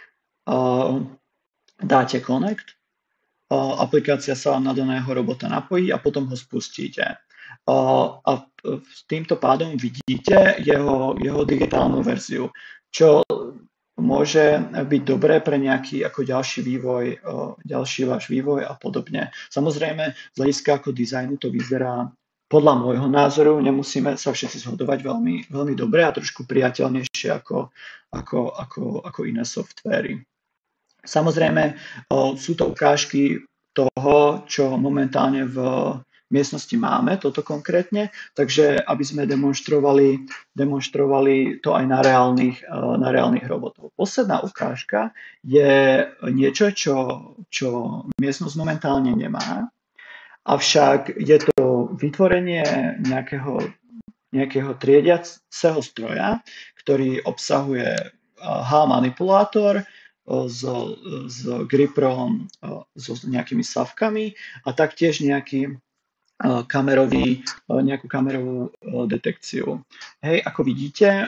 dáte connect, aplikácia sa vám na daného robota napojí a potom ho spustíte. A týmto pádom vidíte jeho, jeho digitálnu verziu, čo môže byť dobré pre nejaký ako ďalší vývoj, ďalší váš vývoj a podobne. Samozrejme, z hľadiska ako dizajnu to vyzerá podľa môjho názoru, nemusíme sa všetci zhodovať veľmi, veľmi dobre a trošku priateľnejšie ako, ako, ako, ako iné softvéry. Samozrejme, sú to ukážky toho, čo momentálne v miestnosti máme, toto konkrétne, takže aby sme demonstrovali, demonstrovali to aj na reálnych, na reálnych robotov. Posledná ukážka je niečo, čo, čo miestnosť momentálne nemá, avšak je to vytvorenie nejakého, nejakého triediaceho stroja, ktorý obsahuje H-manipulátor, S, s griprom, so nejakými savkami a taktiež nejaký kamerový, nejakú kamerovú detekciu. Hej, ako vidíte,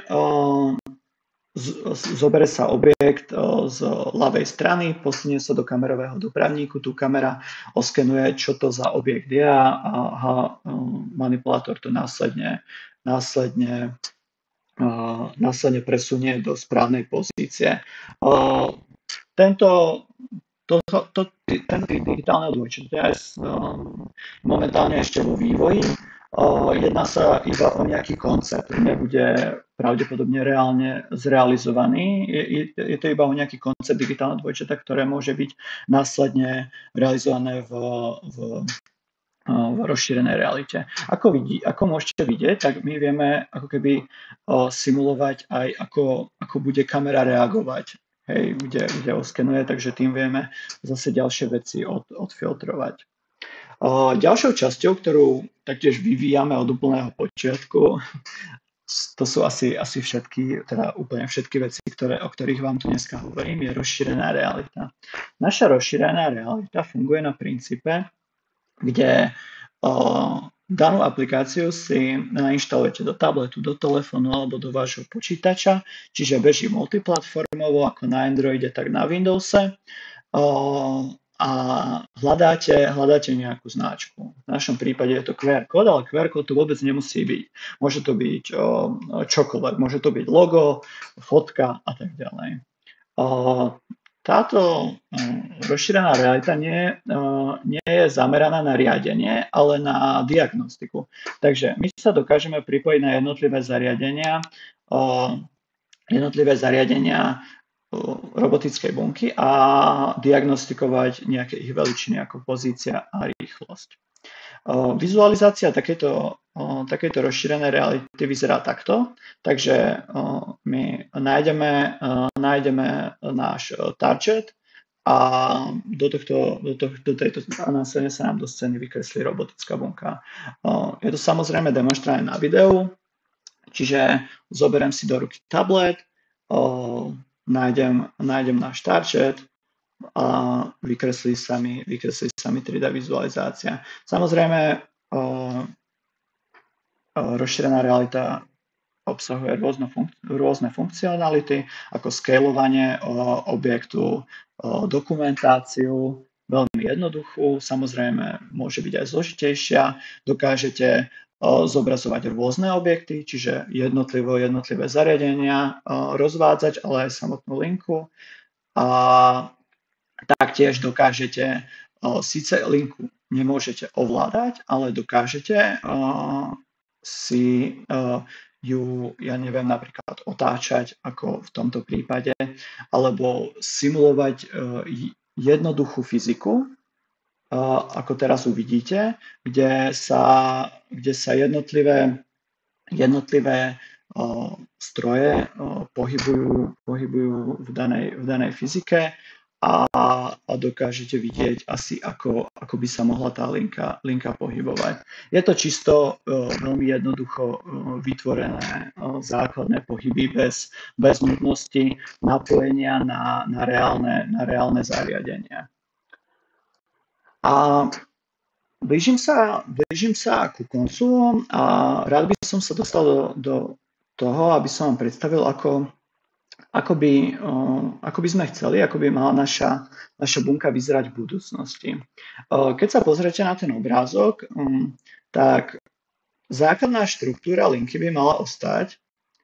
zobere sa objekt z ľavej strany, posunie sa do kamerového dopravníku, tu kamera oskenuje, čo to za objekt je a manipulátor to následne, následne následne presunie do správnej pozície. Tento, to, to, tento digitálne dvojčat je momentálne ešte vo vývoji. Jedná sa iba o nejaký koncept, nebude pravdepodobne reálne zrealizovaný. Je, je to iba o nejaký koncept digitálneho dvojčata, ktoré môže byť následne realizované v, v v rozšírenej realite. Ako, vidí, ako môžete vidieť, tak my vieme ako keby o, simulovať aj ako, ako bude kamera reagovať, hej, kde, kde oskenuje, takže tým vieme zase ďalšie veci od, odfiltrovať. O, ďalšou časťou, ktorú taktiež vyvíjame od úplného počiatku, to sú asi, asi všetky, teda úplne všetky veci, ktoré, o ktorých vám tu dneska hovorím, je rozšírená realita. Naša rozšírená realita funguje na princípe, kde o, danú aplikáciu si nainštalujete do tabletu, do telefónu alebo do vášho počítača, čiže beží multiplatformovo ako na Androide, tak na Windowse. A hľadáte, hľadáte nejakú značku. V našom prípade je to kú ár kód, ale kú ár kód to vôbec nemusí byť. Môže to byť čokoľvek, môže to byť logo, fotka a tak ďalej. Táto rozšírená realita nie, nie je zameraná na riadenie, ale na diagnostiku. Takže my sa dokážeme pripojiť na jednotlivé zariadenia, jednotlivé zariadenia robotickej bunky a diagnostikovať nejaké ich veličiny ako pozícia a rýchlosť. Vizualizácia takéto, takéto rozšírenej reality vyzerá takto, takže my nájdeme, nájdeme náš target a do, tohto, do, tohto, do tejto následne sa nám do scény vykreslí robotická bunka. Je to samozrejme demonstrované na videu, čiže zoberiem si do ruky tablet, nájdem, nájdem náš target a vykreslí sa mi, vykreslí sa mi tri dé vizualizácia. Samozrejme, o, o, rozšírená realita obsahuje rôzne, funk- rôzne funkcionality, ako scalovanie o, objektu, o, dokumentáciu, veľmi jednoduchú, samozrejme môže byť aj zložitejšia, dokážete o, zobrazovať rôzne objekty, čiže jednotlivo, jednotlivé zariadenia o, rozvádzať, ale aj samotnú linku. A taktiež dokážete, o, síce linku nemôžete ovládať, ale dokážete o, si o, ju, ja neviem, napríklad otáčať, ako v tomto prípade, alebo simulovať o, jednoduchú fyziku, o, ako teraz uvidíte, kde sa, kde sa jednotlivé, jednotlivé o, stroje o, pohybujú, pohybujú v danej, v danej fyzike a, a dokážete vidieť asi, ako, ako by sa mohla tá linka, linka pohybovať. Je to čisto o, veľmi jednoducho o, vytvorené o, základné pohyby bez, bez nutnosti napojenia na, na, reálne, na reálne zariadenia. A blížim sa, blížim sa ku koncu a rád by som sa dostal do, do toho, aby som vám predstavil, ako Ako by, ako by sme chceli, ako by mala naša, naša bunka vyzerať v budúcnosti. Keď sa pozriete na ten obrázok, tak základná štruktúra linky by mala ostať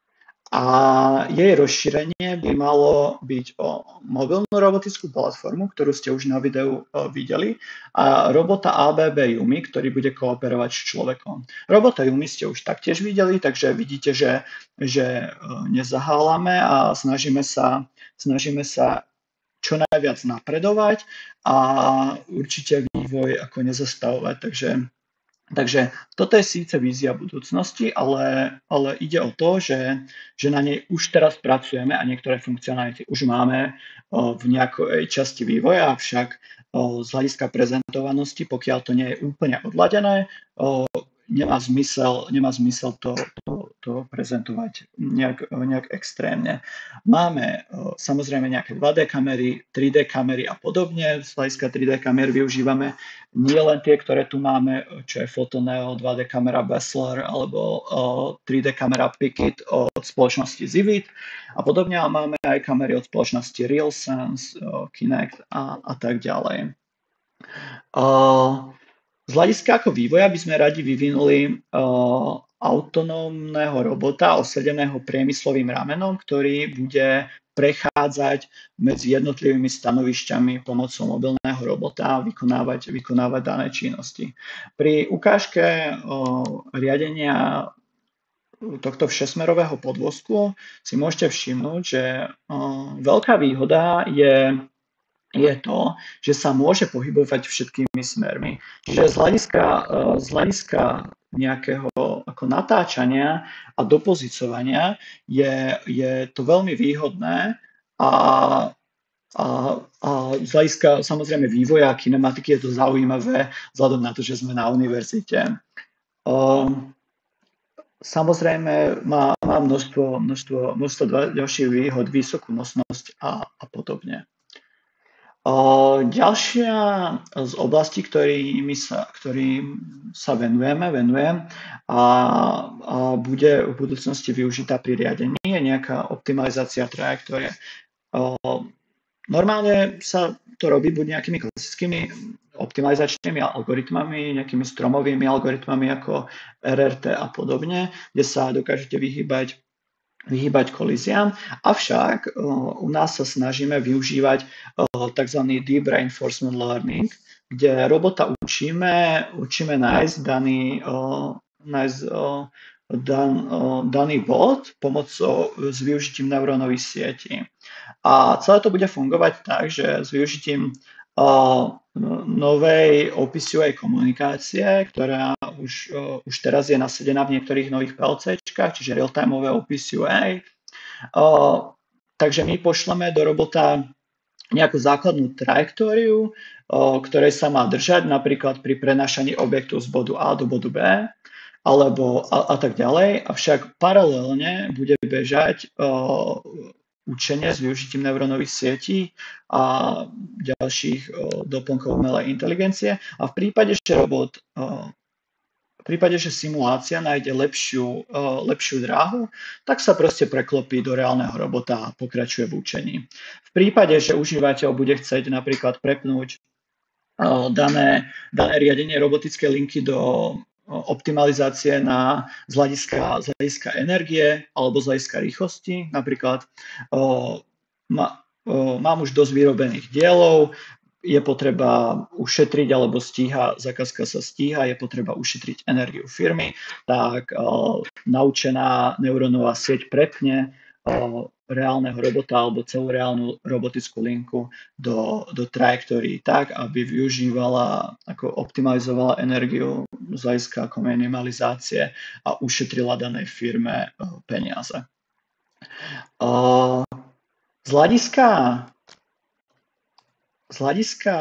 a jej rozšírenie by malo byť o mobilnú robotickú platformu, ktorú ste už na videu videli, a robota á bé bé Yumi, ktorý bude kooperovať s človekom. Robota Yumi ste už taktiež videli, takže vidíte, že, že nezahálame a snažíme sa, snažíme sa čo najviac napredovať a určite vývoj ako nezastavovať. Takže Takže toto je síce vízia budúcnosti, ale, ale ide o to, že, že na nej už teraz pracujeme a niektoré funkcionality už máme o, v nejakej časti vývoja, avšak o, z hľadiska prezentovanosti, pokiaľ to nie je úplne odladené, o, nemá zmysel, nemá zmysel to, to, to prezentovať nejak, nejak extrémne. Máme o, samozrejme nejaké dva dé kamery, tri dé kamery a podobne. Z hľadiska tri dé kamer využívame nie len tie, ktoré tu máme, čo je Photoneo, dva dé kamera Basler alebo o, tri dé kamera Picit od spoločnosti Zivit a podobne, ale máme aj kamery od spoločnosti RealSense, o, Kinect a, a tak ďalej. O, z hľadiska ako vývoja by sme radi vyvinuli o, autonómneho robota osadeného priemyslovým ramenom, ktorý bude prechádzať medzi jednotlivými stanovišťami pomocou mobilného robota a vykonávať, vykonávať dané činnosti. Pri ukážke o, riadenia tohto všesmerového podvozku si môžete všimnúť, že o, veľká výhoda je je to, že sa môže pohybovať všetkými smermi. Čiže z hľadiska, z hľadiska nejakého ako natáčania a dopozicovania je, je to veľmi výhodné a, a, a z hľadiska samozrejme vývoja a kinematiky je to zaujímavé vzhľadom na to, že sme na univerzite. Um, Samozrejme má, má množstvo, množstvo, množstvo ďalších výhod, vysokú nosnosť a, a podobne. Ďalšia z oblastí, ktorými sa, ktorým sa venujeme, venujem a, a bude v budúcnosti využitá pri riadení, je nejaká optimalizácia trajektórie. Normálne sa to robí buď nejakými klasickými optimalizačnými algoritmami, nejakými stromovými algoritmami ako er er té a podobne, kde sa dokážete vyhýbať vyhýbať kolíziám, avšak u nás sa snažíme využívať tzv. Deep Reinforcement Learning, kde robota učíme, učíme nájsť daný, nájsť dan, daný bod pomocou s využitím neurónových sietí. A celé to bude fungovať tak, že s využitím novej opisovej komunikácie, ktorá už, už teraz je nasadená v niektorých nových PLCčkách, čiže real-timeové O P C U A. Takže my pošleme do robota nejakú základnú trajektóriu, ktorej sa má držať napríklad pri prenášaní objektu z bodu A do bodu B, alebo a, a tak ďalej. Avšak paralelne bude bežať učenie s využitím neurónových sietí a ďalších doplnkov umelej inteligencie. A v prípade, že robot, v prípade, že simulácia nájde lepšiu, lepšiu dráhu, tak sa proste preklopí do reálneho robota a pokračuje v učení. V prípade, že užívateľ bude chcieť napríklad prepnúť dané, dané riadenie robotickej linky do optimalizácie na z hľadiska, z hľadiska energie alebo z hľadiska rýchlosti. Napríklad o, ma, o, mám už dosť vyrobených dielov, je potreba ušetriť alebo stíha, zákazka sa stíha, je potreba ušetriť energiu firmy, tak o, naučená neurónová sieť prepne o, reálneho robota alebo celú reálnu robotickú linku do, do trajektórií tak, aby využívala, ako optimalizovala energiu z hľadiska ako minimalizácie a ušetrila danej firme peniaze. Z hľadiska, z hľadiska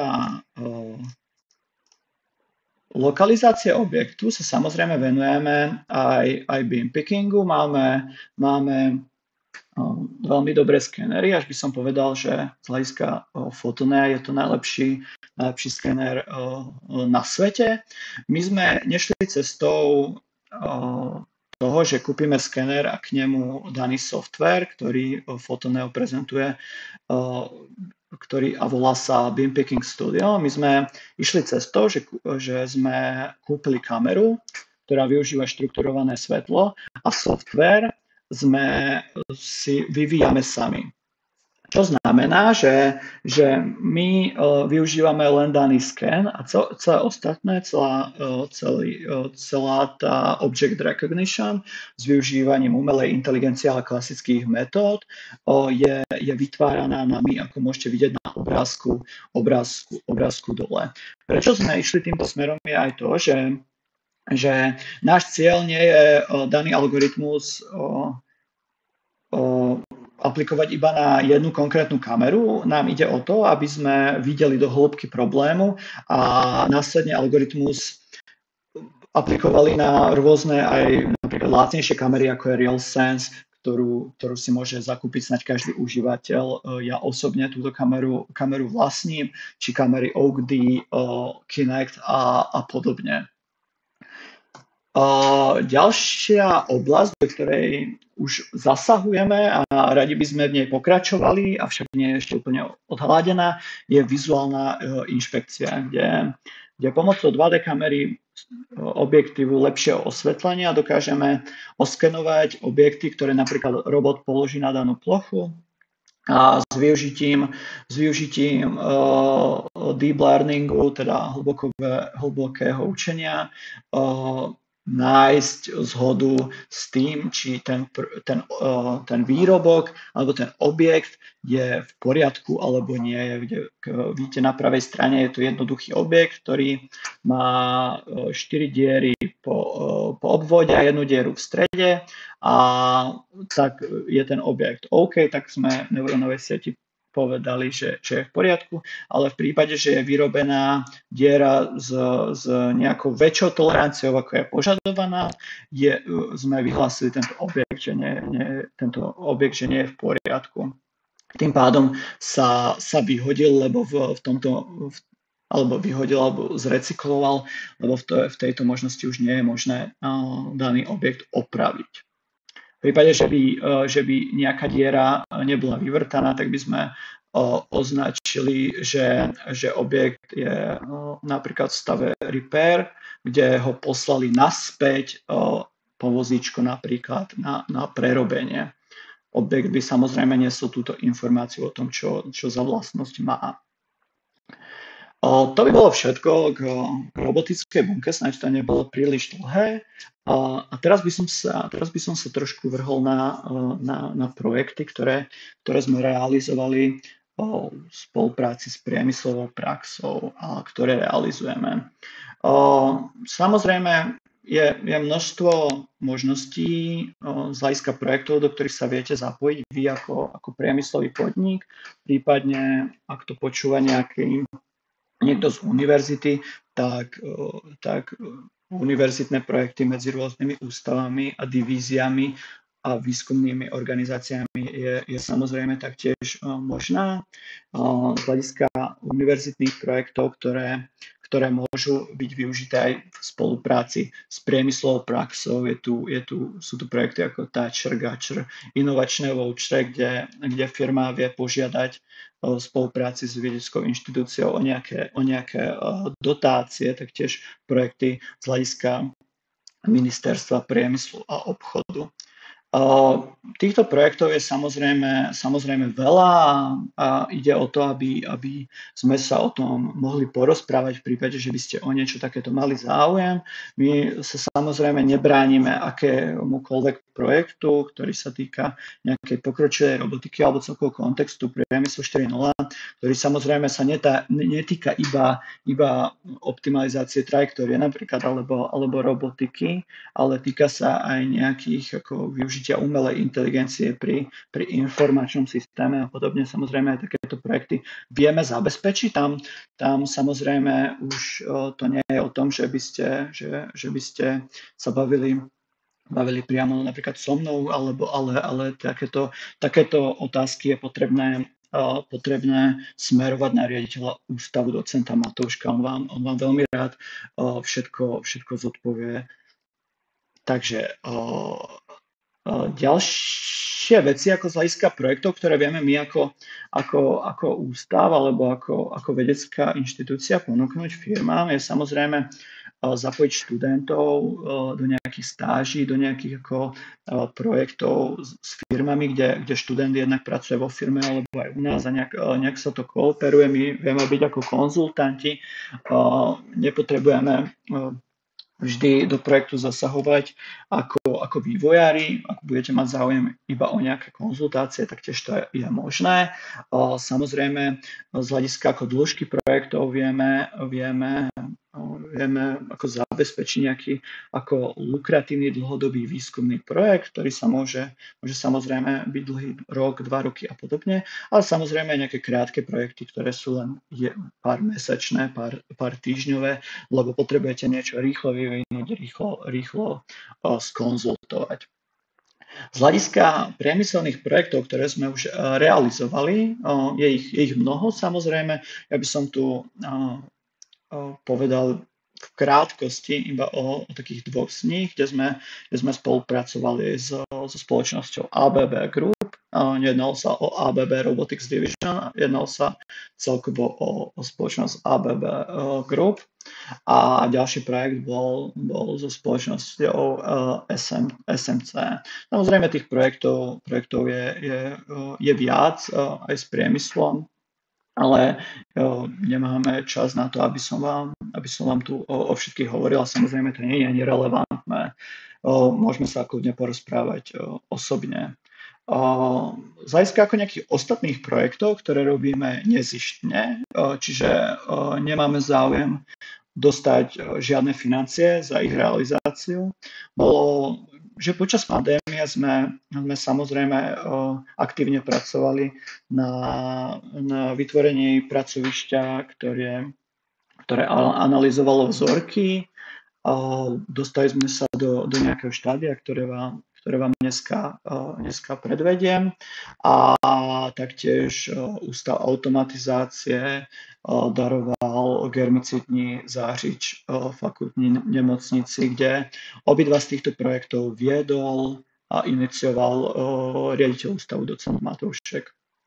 lokalizácie objektu sa samozrejme venujeme aj, aj beam pickingu. Máme, máme veľmi dobré skenery, až by som povedal, že z hľadiska Photonea je to najlepší, najlepší skener na svete. My sme nešli cestou toho, že kúpime skener a k nemu daný software, ktorý Photoneo prezentuje, ktorý a volá sa Beam Picking Studio. My sme išli cestou, že, že sme kúpili kameru, ktorá využíva štrukturované svetlo a software sme si vyvíjame sami. Čo znamená, že, že my využívame len daný sken a celé ostatné, celá, celý, celá tá object recognition s využívaním umelej inteligencie a klasických metód je, je vytváraná nami, ako môžete vidieť na obrázku, obrázku, obrázku dole. Prečo sme išli týmto smerom je aj to, že že náš cieľ nie je daný algoritmus o, o, aplikovať iba na jednu konkrétnu kameru. Nám ide o to, aby sme videli do hĺbky problému a následne algoritmus aplikovali na rôzne aj napríklad lacnejšie kamery, ako je RealSense, ktorú, ktorú si môže zakúpiť snáď každý užívateľ. Ja osobne túto kameru, kameru vlastním, či kamery O G D, Kinect a, a podobne. Uh, ďalšia oblasť, do ktorej už zasahujeme a radi by sme v nej pokračovali, avšak nie je ešte úplne odhľadená, je vizuálna uh, inšpekcia, kde, kde pomocou dva dé kamery uh, objektívu lepšieho osvetlenia dokážeme oskenovať objekty, ktoré napríklad robot položí na danú plochu a s využitím, s využitím uh, deep learningu, teda hlbokého učenia, uh, nájsť zhodu s tým, či ten, ten, ten výrobok alebo ten objekt je v poriadku alebo nie je. Kde, vidíte, na pravej strane je to jednoduchý objekt, ktorý má štyri diery po, po obvode a jednu dieru v strede a tak je ten objekt OK, tak sme neurónovej sieti povedali, že, že je v poriadku, ale v prípade, že je vyrobená diera s, s nejakou väčšou toleranciou, ako je požadovaná, je, sme vyhlásili tento objekt, že nie, nie, tento objekt, že nie je v poriadku. Tým pádom sa, sa vyhodil, lebo v, v tomto, v, alebo vyhodil, alebo zrecykloval, lebo v, to, v tejto možnosti už nie je možné uh, daný objekt opraviť. V prípade, že by, uh, že by nejaká diera nebola vyvrtaná, tak by sme uh, označili, že, že objekt je uh, napríklad v stave repair, kde ho poslali naspäť uh, po vozíčko napríklad na, na prerobenie. Objekt by samozrejme niesol túto informáciu o tom, čo, čo za vlastnosť má. O, to by bolo všetko k, k robotickej bunke, snáď to nebolo príliš dlhé. A, a teraz, by som sa, teraz by som sa trošku vrhol na, na, na projekty, ktoré, ktoré sme realizovali o, v spolupráci s priemyslovou praxou, a ktoré realizujeme. O, samozrejme, je, je množstvo možností o, z hľadiska projektov, do ktorých sa viete zapojiť vy ako, ako priemyslový podnik, prípadne ak to počúva nejaký niekto z univerzity, tak, o, tak univerzitné projekty medzi rôznymi ústavami a divíziami a výskumnými organizáciami je, je samozrejme taktiež o, možná. O, z hľadiska univerzitných projektov, ktoré ktoré môžu byť využité aj v spolupráci s priemyslovou praxou. Je tu, je tu, sú tu projekty ako Thatcher, Gatcher, inovačné vouchere, kde, kde firma vie požiadať o spolupráci s vedeckou inštitúciou o nejaké, o nejaké dotácie, taktiež projekty z hľadiska ministerstva priemyslu a obchodu. Týchto projektov je samozrejme, samozrejme veľa a, a ide o to, aby, aby sme sa o tom mohli porozprávať v prípade, že by ste o niečo takéto mali záujem. My sa samozrejme nebránime akémukoľvek projektu, ktorý sa týka nejakej pokročilej robotiky alebo celkového kontextu priemyslu štyri bodka nula, ktorý samozrejme sa netá, netýka iba, iba optimalizácie trajektórie napríklad alebo, alebo robotiky, ale týka sa aj nejakých ako využitia umelej inteligencie pri, pri informačnom systéme a podobne. Samozrejme aj takéto projekty vieme zabezpečiť. Tam, tam samozrejme už o, to nie je o tom, že by ste, že, že by ste sa bavili bavili priamo napríklad so mnou, alebo, ale, ale takéto, takéto otázky je potrebné Uh, potrebné smerovať na riaditeľa ústavu docenta Matouška. On vám, on vám veľmi rád uh, všetko, všetko zodpovie. Takže uh, uh, ďalšie veci ako z hľadiska projektov, ktoré vieme my ako, ako, ako ústav alebo ako, ako vedecká inštitúcia ponúknuť firmám, je samozrejme zapojiť študentov do nejakých stáží, do nejakých ako projektov s firmami, kde, kde študent jednak pracuje vo firme alebo aj u nás a nejak, nejak sa to kooperuje. My vieme byť ako konzultanti, nepotrebujeme vždy do projektu zasahovať ako, ako vývojári. Ak budete mať záujem iba o nejaké konzultácie, tak tiež to je, je možné. Samozrejme, z hľadiska ako dĺžky projektov vieme, vieme, vieme ako zabezpečiť nejaký ako lukratívny dlhodobý výskumný projekt, ktorý sa môže, môže samozrejme byť dlhý rok, dva roky a podobne, ale samozrejme aj nejaké krátke projekty, ktoré sú len je, pár mesačné, pár, pár týždňové, lebo potrebujete niečo rýchlo vyvinúť, rýchlo, rýchlo uh, skonzultovať. Z hľadiska priemyselných projektov, ktoré sme už uh, realizovali, uh, je, ich, je ich mnoho samozrejme. Ja by som tu uh, uh, povedal v krátkosti iba o, o takých dvoch z nich, kde sme, kde sme spolupracovali so, so spoločnosťou á bé bé Group. Jednalo sa o á bé bé Robotics Division, jednalo sa celkovo o, o spoločnosť á bé bé Group a ďalší projekt bol, bol so spoločnosťou es em, es em cé. Samozrejme tých projektov, projektov je, je, je viac aj s priemyslom, ale jo, nemáme čas na to, aby som vám, aby som vám tu o, o všetkých hovoril. Samozrejme, to nie je ani relevantné. O, môžeme sa kľudne porozprávať o, osobne. O, z hľadiska ako nejakých ostatných projektov, ktoré robíme nezištne, o, čiže o, nemáme záujem dostať žiadne financie za ich realizáciu, bolo, že počas pandémie sme, sme samozrejme aktívne pracovali na, na vytvorení pracovišťa, ktoré, ktoré analyzovalo vzorky. Dostali sme sa do, do nejakého štádia, ktoré vám, ktoré vám dneska, dneska predvediem. A taktiež Ústav automatizácie daroval germicidný zářič fakultnej nemocnici, kde obidva z týchto projektov viedol a inicioval riaditeľ ústavu docent Matoušek.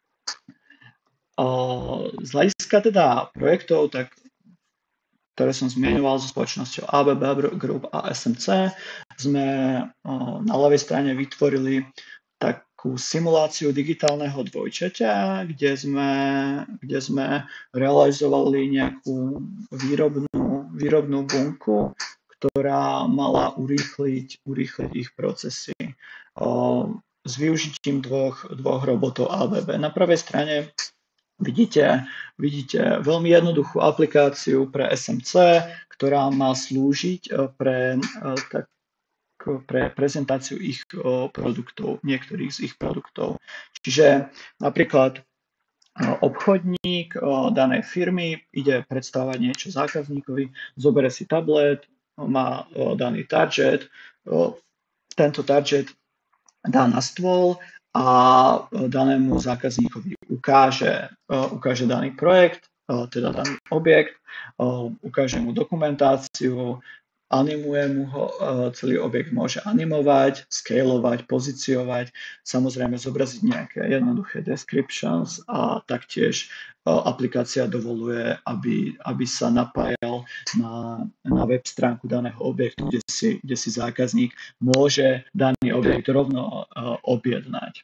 Z hľadiska teda projektov, tak, ktoré som zmieňoval so spoločnosťou á bé bé Group a es em cé, sme na ľavej strane vytvorili takú simuláciu digitálneho dvojčaťa, kde sme, kde sme realizovali nejakú výrobnú, výrobnú bunku, ktorá mala urýchliť, urýchliť ich procesy s využitím dvoch, dvoch robotov á bé bé. Na pravej strane vidíte, vidíte veľmi jednoduchú aplikáciu pre es em cé, ktorá má slúžiť pre, tak, pre prezentáciu ich produktov, niektorých z ich produktov. Čiže napríklad obchodník danej firmy ide predstavovať niečo zákazníkovi, zoberie si tablet, má daný target, tento target dá na stôl a danému zákazníkovi ukáže, ukáže daný projekt, teda daný objekt, ukáže mu dokumentáciu, animuje mu ho, celý objekt môže animovať, scalovať, pozíciovať, samozrejme zobraziť nejaké jednoduché descriptions a taktiež aplikácia dovoluje, aby, aby sa napájal na, na web stránku daného objektu, kde si, kde si zákazník môže daný objekt rovno objednať.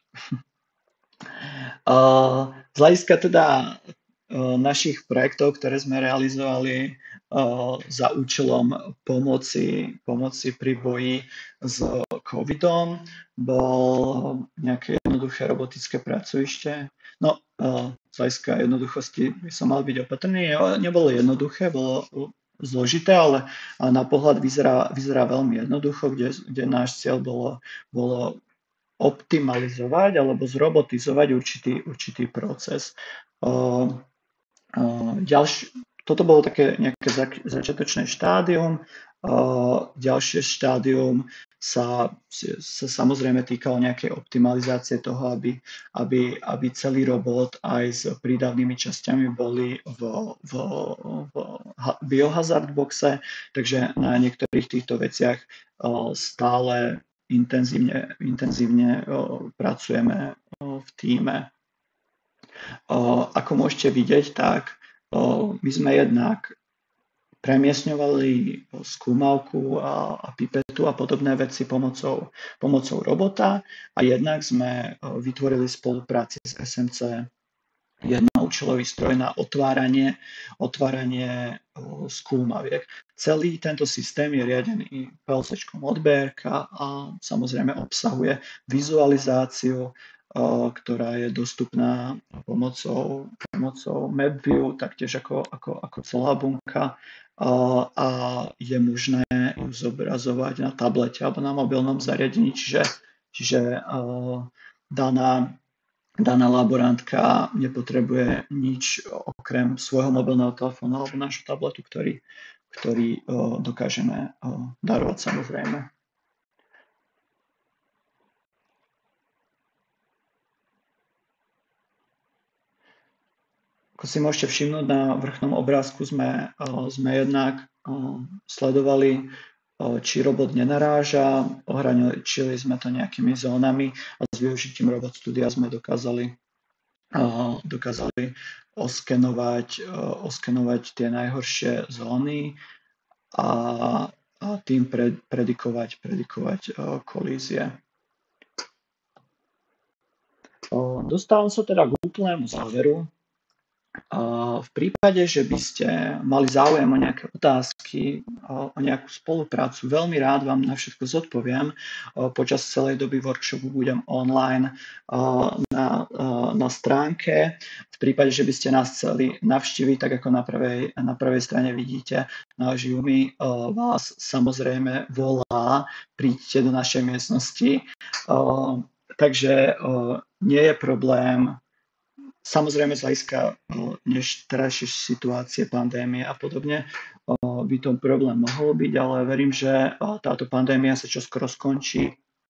Z hľadiska teda našich projektov, ktoré sme realizovali za účelom pomoci, pomoci pri boji s covidom, bol nejaké jednoduché robotické pracovište. No, z hľadiska jednoduchosti by som mal byť opatrný. Nebolo jednoduché, bolo zložité, ale na pohľad vyzerá, vyzerá veľmi jednoducho, kde, kde náš cieľ bolo, bolo optimalizovať alebo zrobotizovať určitý, určitý proces. Ďalšie, toto bolo také nejaké začiatočné štádium. Ďalšie štádium sa, sa samozrejme týkalo nejakej optimalizácie toho, aby, aby, aby celý robot aj s prídavnými časťami boli v, v, v biohazard boxe, takže na niektorých týchto veciach stále intenzívne, intenzívne pracujeme v tíme. Ako môžete vidieť, tak my sme jednak premiesňovali skúmavku a, a pipetu a podobné veci pomocou, pomocou robota a jednak sme vytvorili spolupráci s es em cé jednoúčelový stroj na otváranie, otváranie skúmaviek. Celý tento systém je riadený pé el céčkom od bé er ká a samozrejme obsahuje vizualizáciu, ktorá je dostupná pomocou, pomocou MapView, taktiež ako, ako, ako celá bunka a je možné ju zobrazovať na tablete alebo na mobilnom zariadení, čiže, čiže daná, daná laborantka nepotrebuje nič okrem svojho mobilného telefónu alebo nášho tabletu, ktorý, ktorý dokážeme darovať samozrejme. Ako si môžete všimnúť, na vrchnom obrázku sme, sme jednak sledovali, či robot nenaráža, ohraničili sme to nejakými zónami a s využitím Robot Studia sme dokázali, dokázali oskenovať, oskenovať tie najhoršie zóny a, a tým predikovať, predikovať kolízie. Dostávam sa teda k úplnému záveru. V prípade, že by ste mali záujem o nejaké otázky, o nejakú spoluprácu, veľmi rád vám na všetko zodpoviem. Počas celej doby workshopu budem online na, na stránke. V prípade, že by ste nás chceli navštíviť, tak ako na prvej, na prvej strane vidíte, náš Jumi vás samozrejme volá, príďte do našej miestnosti. Takže nie je problém. Samozrejme z hľadiska než terajšej situácie, pandémie a podobne by to problém mohol byť, ale verím, že táto pandémia sa čoskoro skončí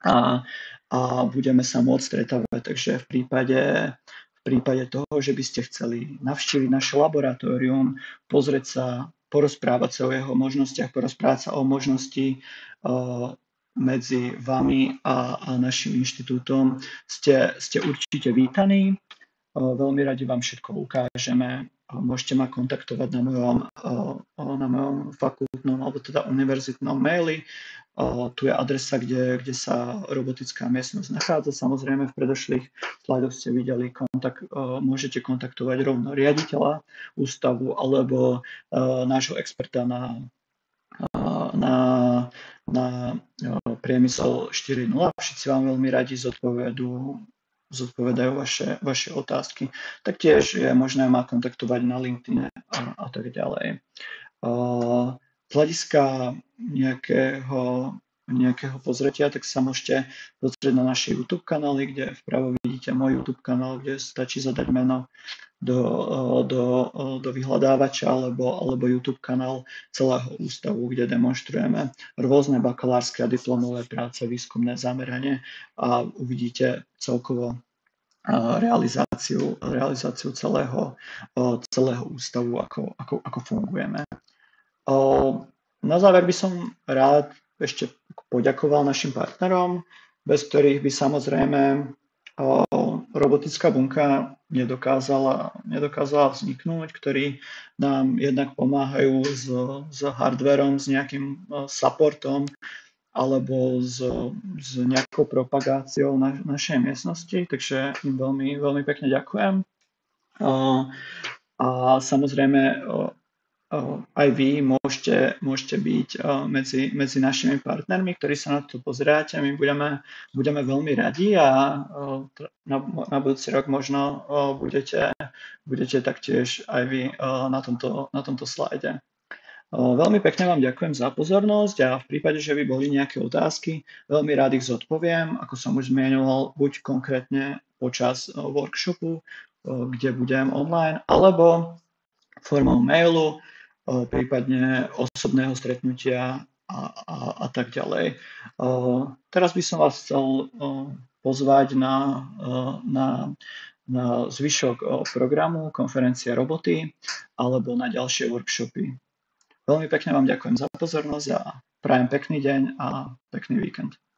a, a budeme sa môcť stretávať. Takže v prípade, v prípade toho, že by ste chceli navštíviť naše laboratórium, pozrieť sa, porozprávať sa o jeho možnostiach, porozprávať sa o možnosti uh, medzi vami a, a našim inštitútom, ste, ste určite vítaní. Veľmi radi vám všetko ukážeme. Môžete ma kontaktovať na mojom, na mojom fakultnom alebo teda univerzitnom maili. Tu je adresa, kde, kde sa robotická miestnosť nachádza. Samozrejme v predošlých slajdoch ste videli, kontakt, môžete kontaktovať rovno riaditeľa ústavu alebo nášho experta na, na, na priemysel štyri bodka nula. Všetci vám veľmi radi zodpovedú zodpovedajú vaše, vaše otázky. Taktiež je možné ma kontaktovať na LinkedIn a, a tak ďalej. Z hľadiska nejakého, nejakého pozretia, tak sa môžete pozrieť na naše YouTube kanály, kde vpravo vidíte môj YouTube kanál, kde stačí zadať meno do, do, do vyhľadávača alebo, alebo YouTube kanál celého ústavu, kde demonstrujeme rôzne bakalárske a diplomové práce, výskumné zameranie a uvidíte celkovo realizáciu, realizáciu celého, celého ústavu, ako, ako, ako fungujeme. Na záver by som rád ešte poďakoval našim partnerom, bez ktorých by samozrejme robotická bunka nedokázala, nedokázala vzniknúť, ktorí nám jednak pomáhajú s, s hardverom, s nejakým supportom alebo s, s nejakou propagáciou na, našej miestnosti, takže im veľmi, veľmi pekne ďakujem. A samozrejme aj vy môžete, môžete byť medzi, medzi našimi partnermi, ktorí sa na to pozeráte. My budeme, budeme veľmi radi a na, na budúci rok možno budete, budete taktiež aj vy na tomto, na tomto slajde. Veľmi pekne vám ďakujem za pozornosť a v prípade, že by boli nejaké otázky, veľmi rád ich zodpoviem, ako som už zmieňoval, buď konkrétne počas workshopu, kde budem online, alebo formou mailu, prípadne osobného stretnutia a, a, a tak ďalej. Teraz by som vás chcel pozvať na, na, na zvyšok programu konferencia roboty alebo na ďalšie workshopy. Veľmi pekne vám ďakujem za pozornosť a prajem pekný deň a pekný víkend.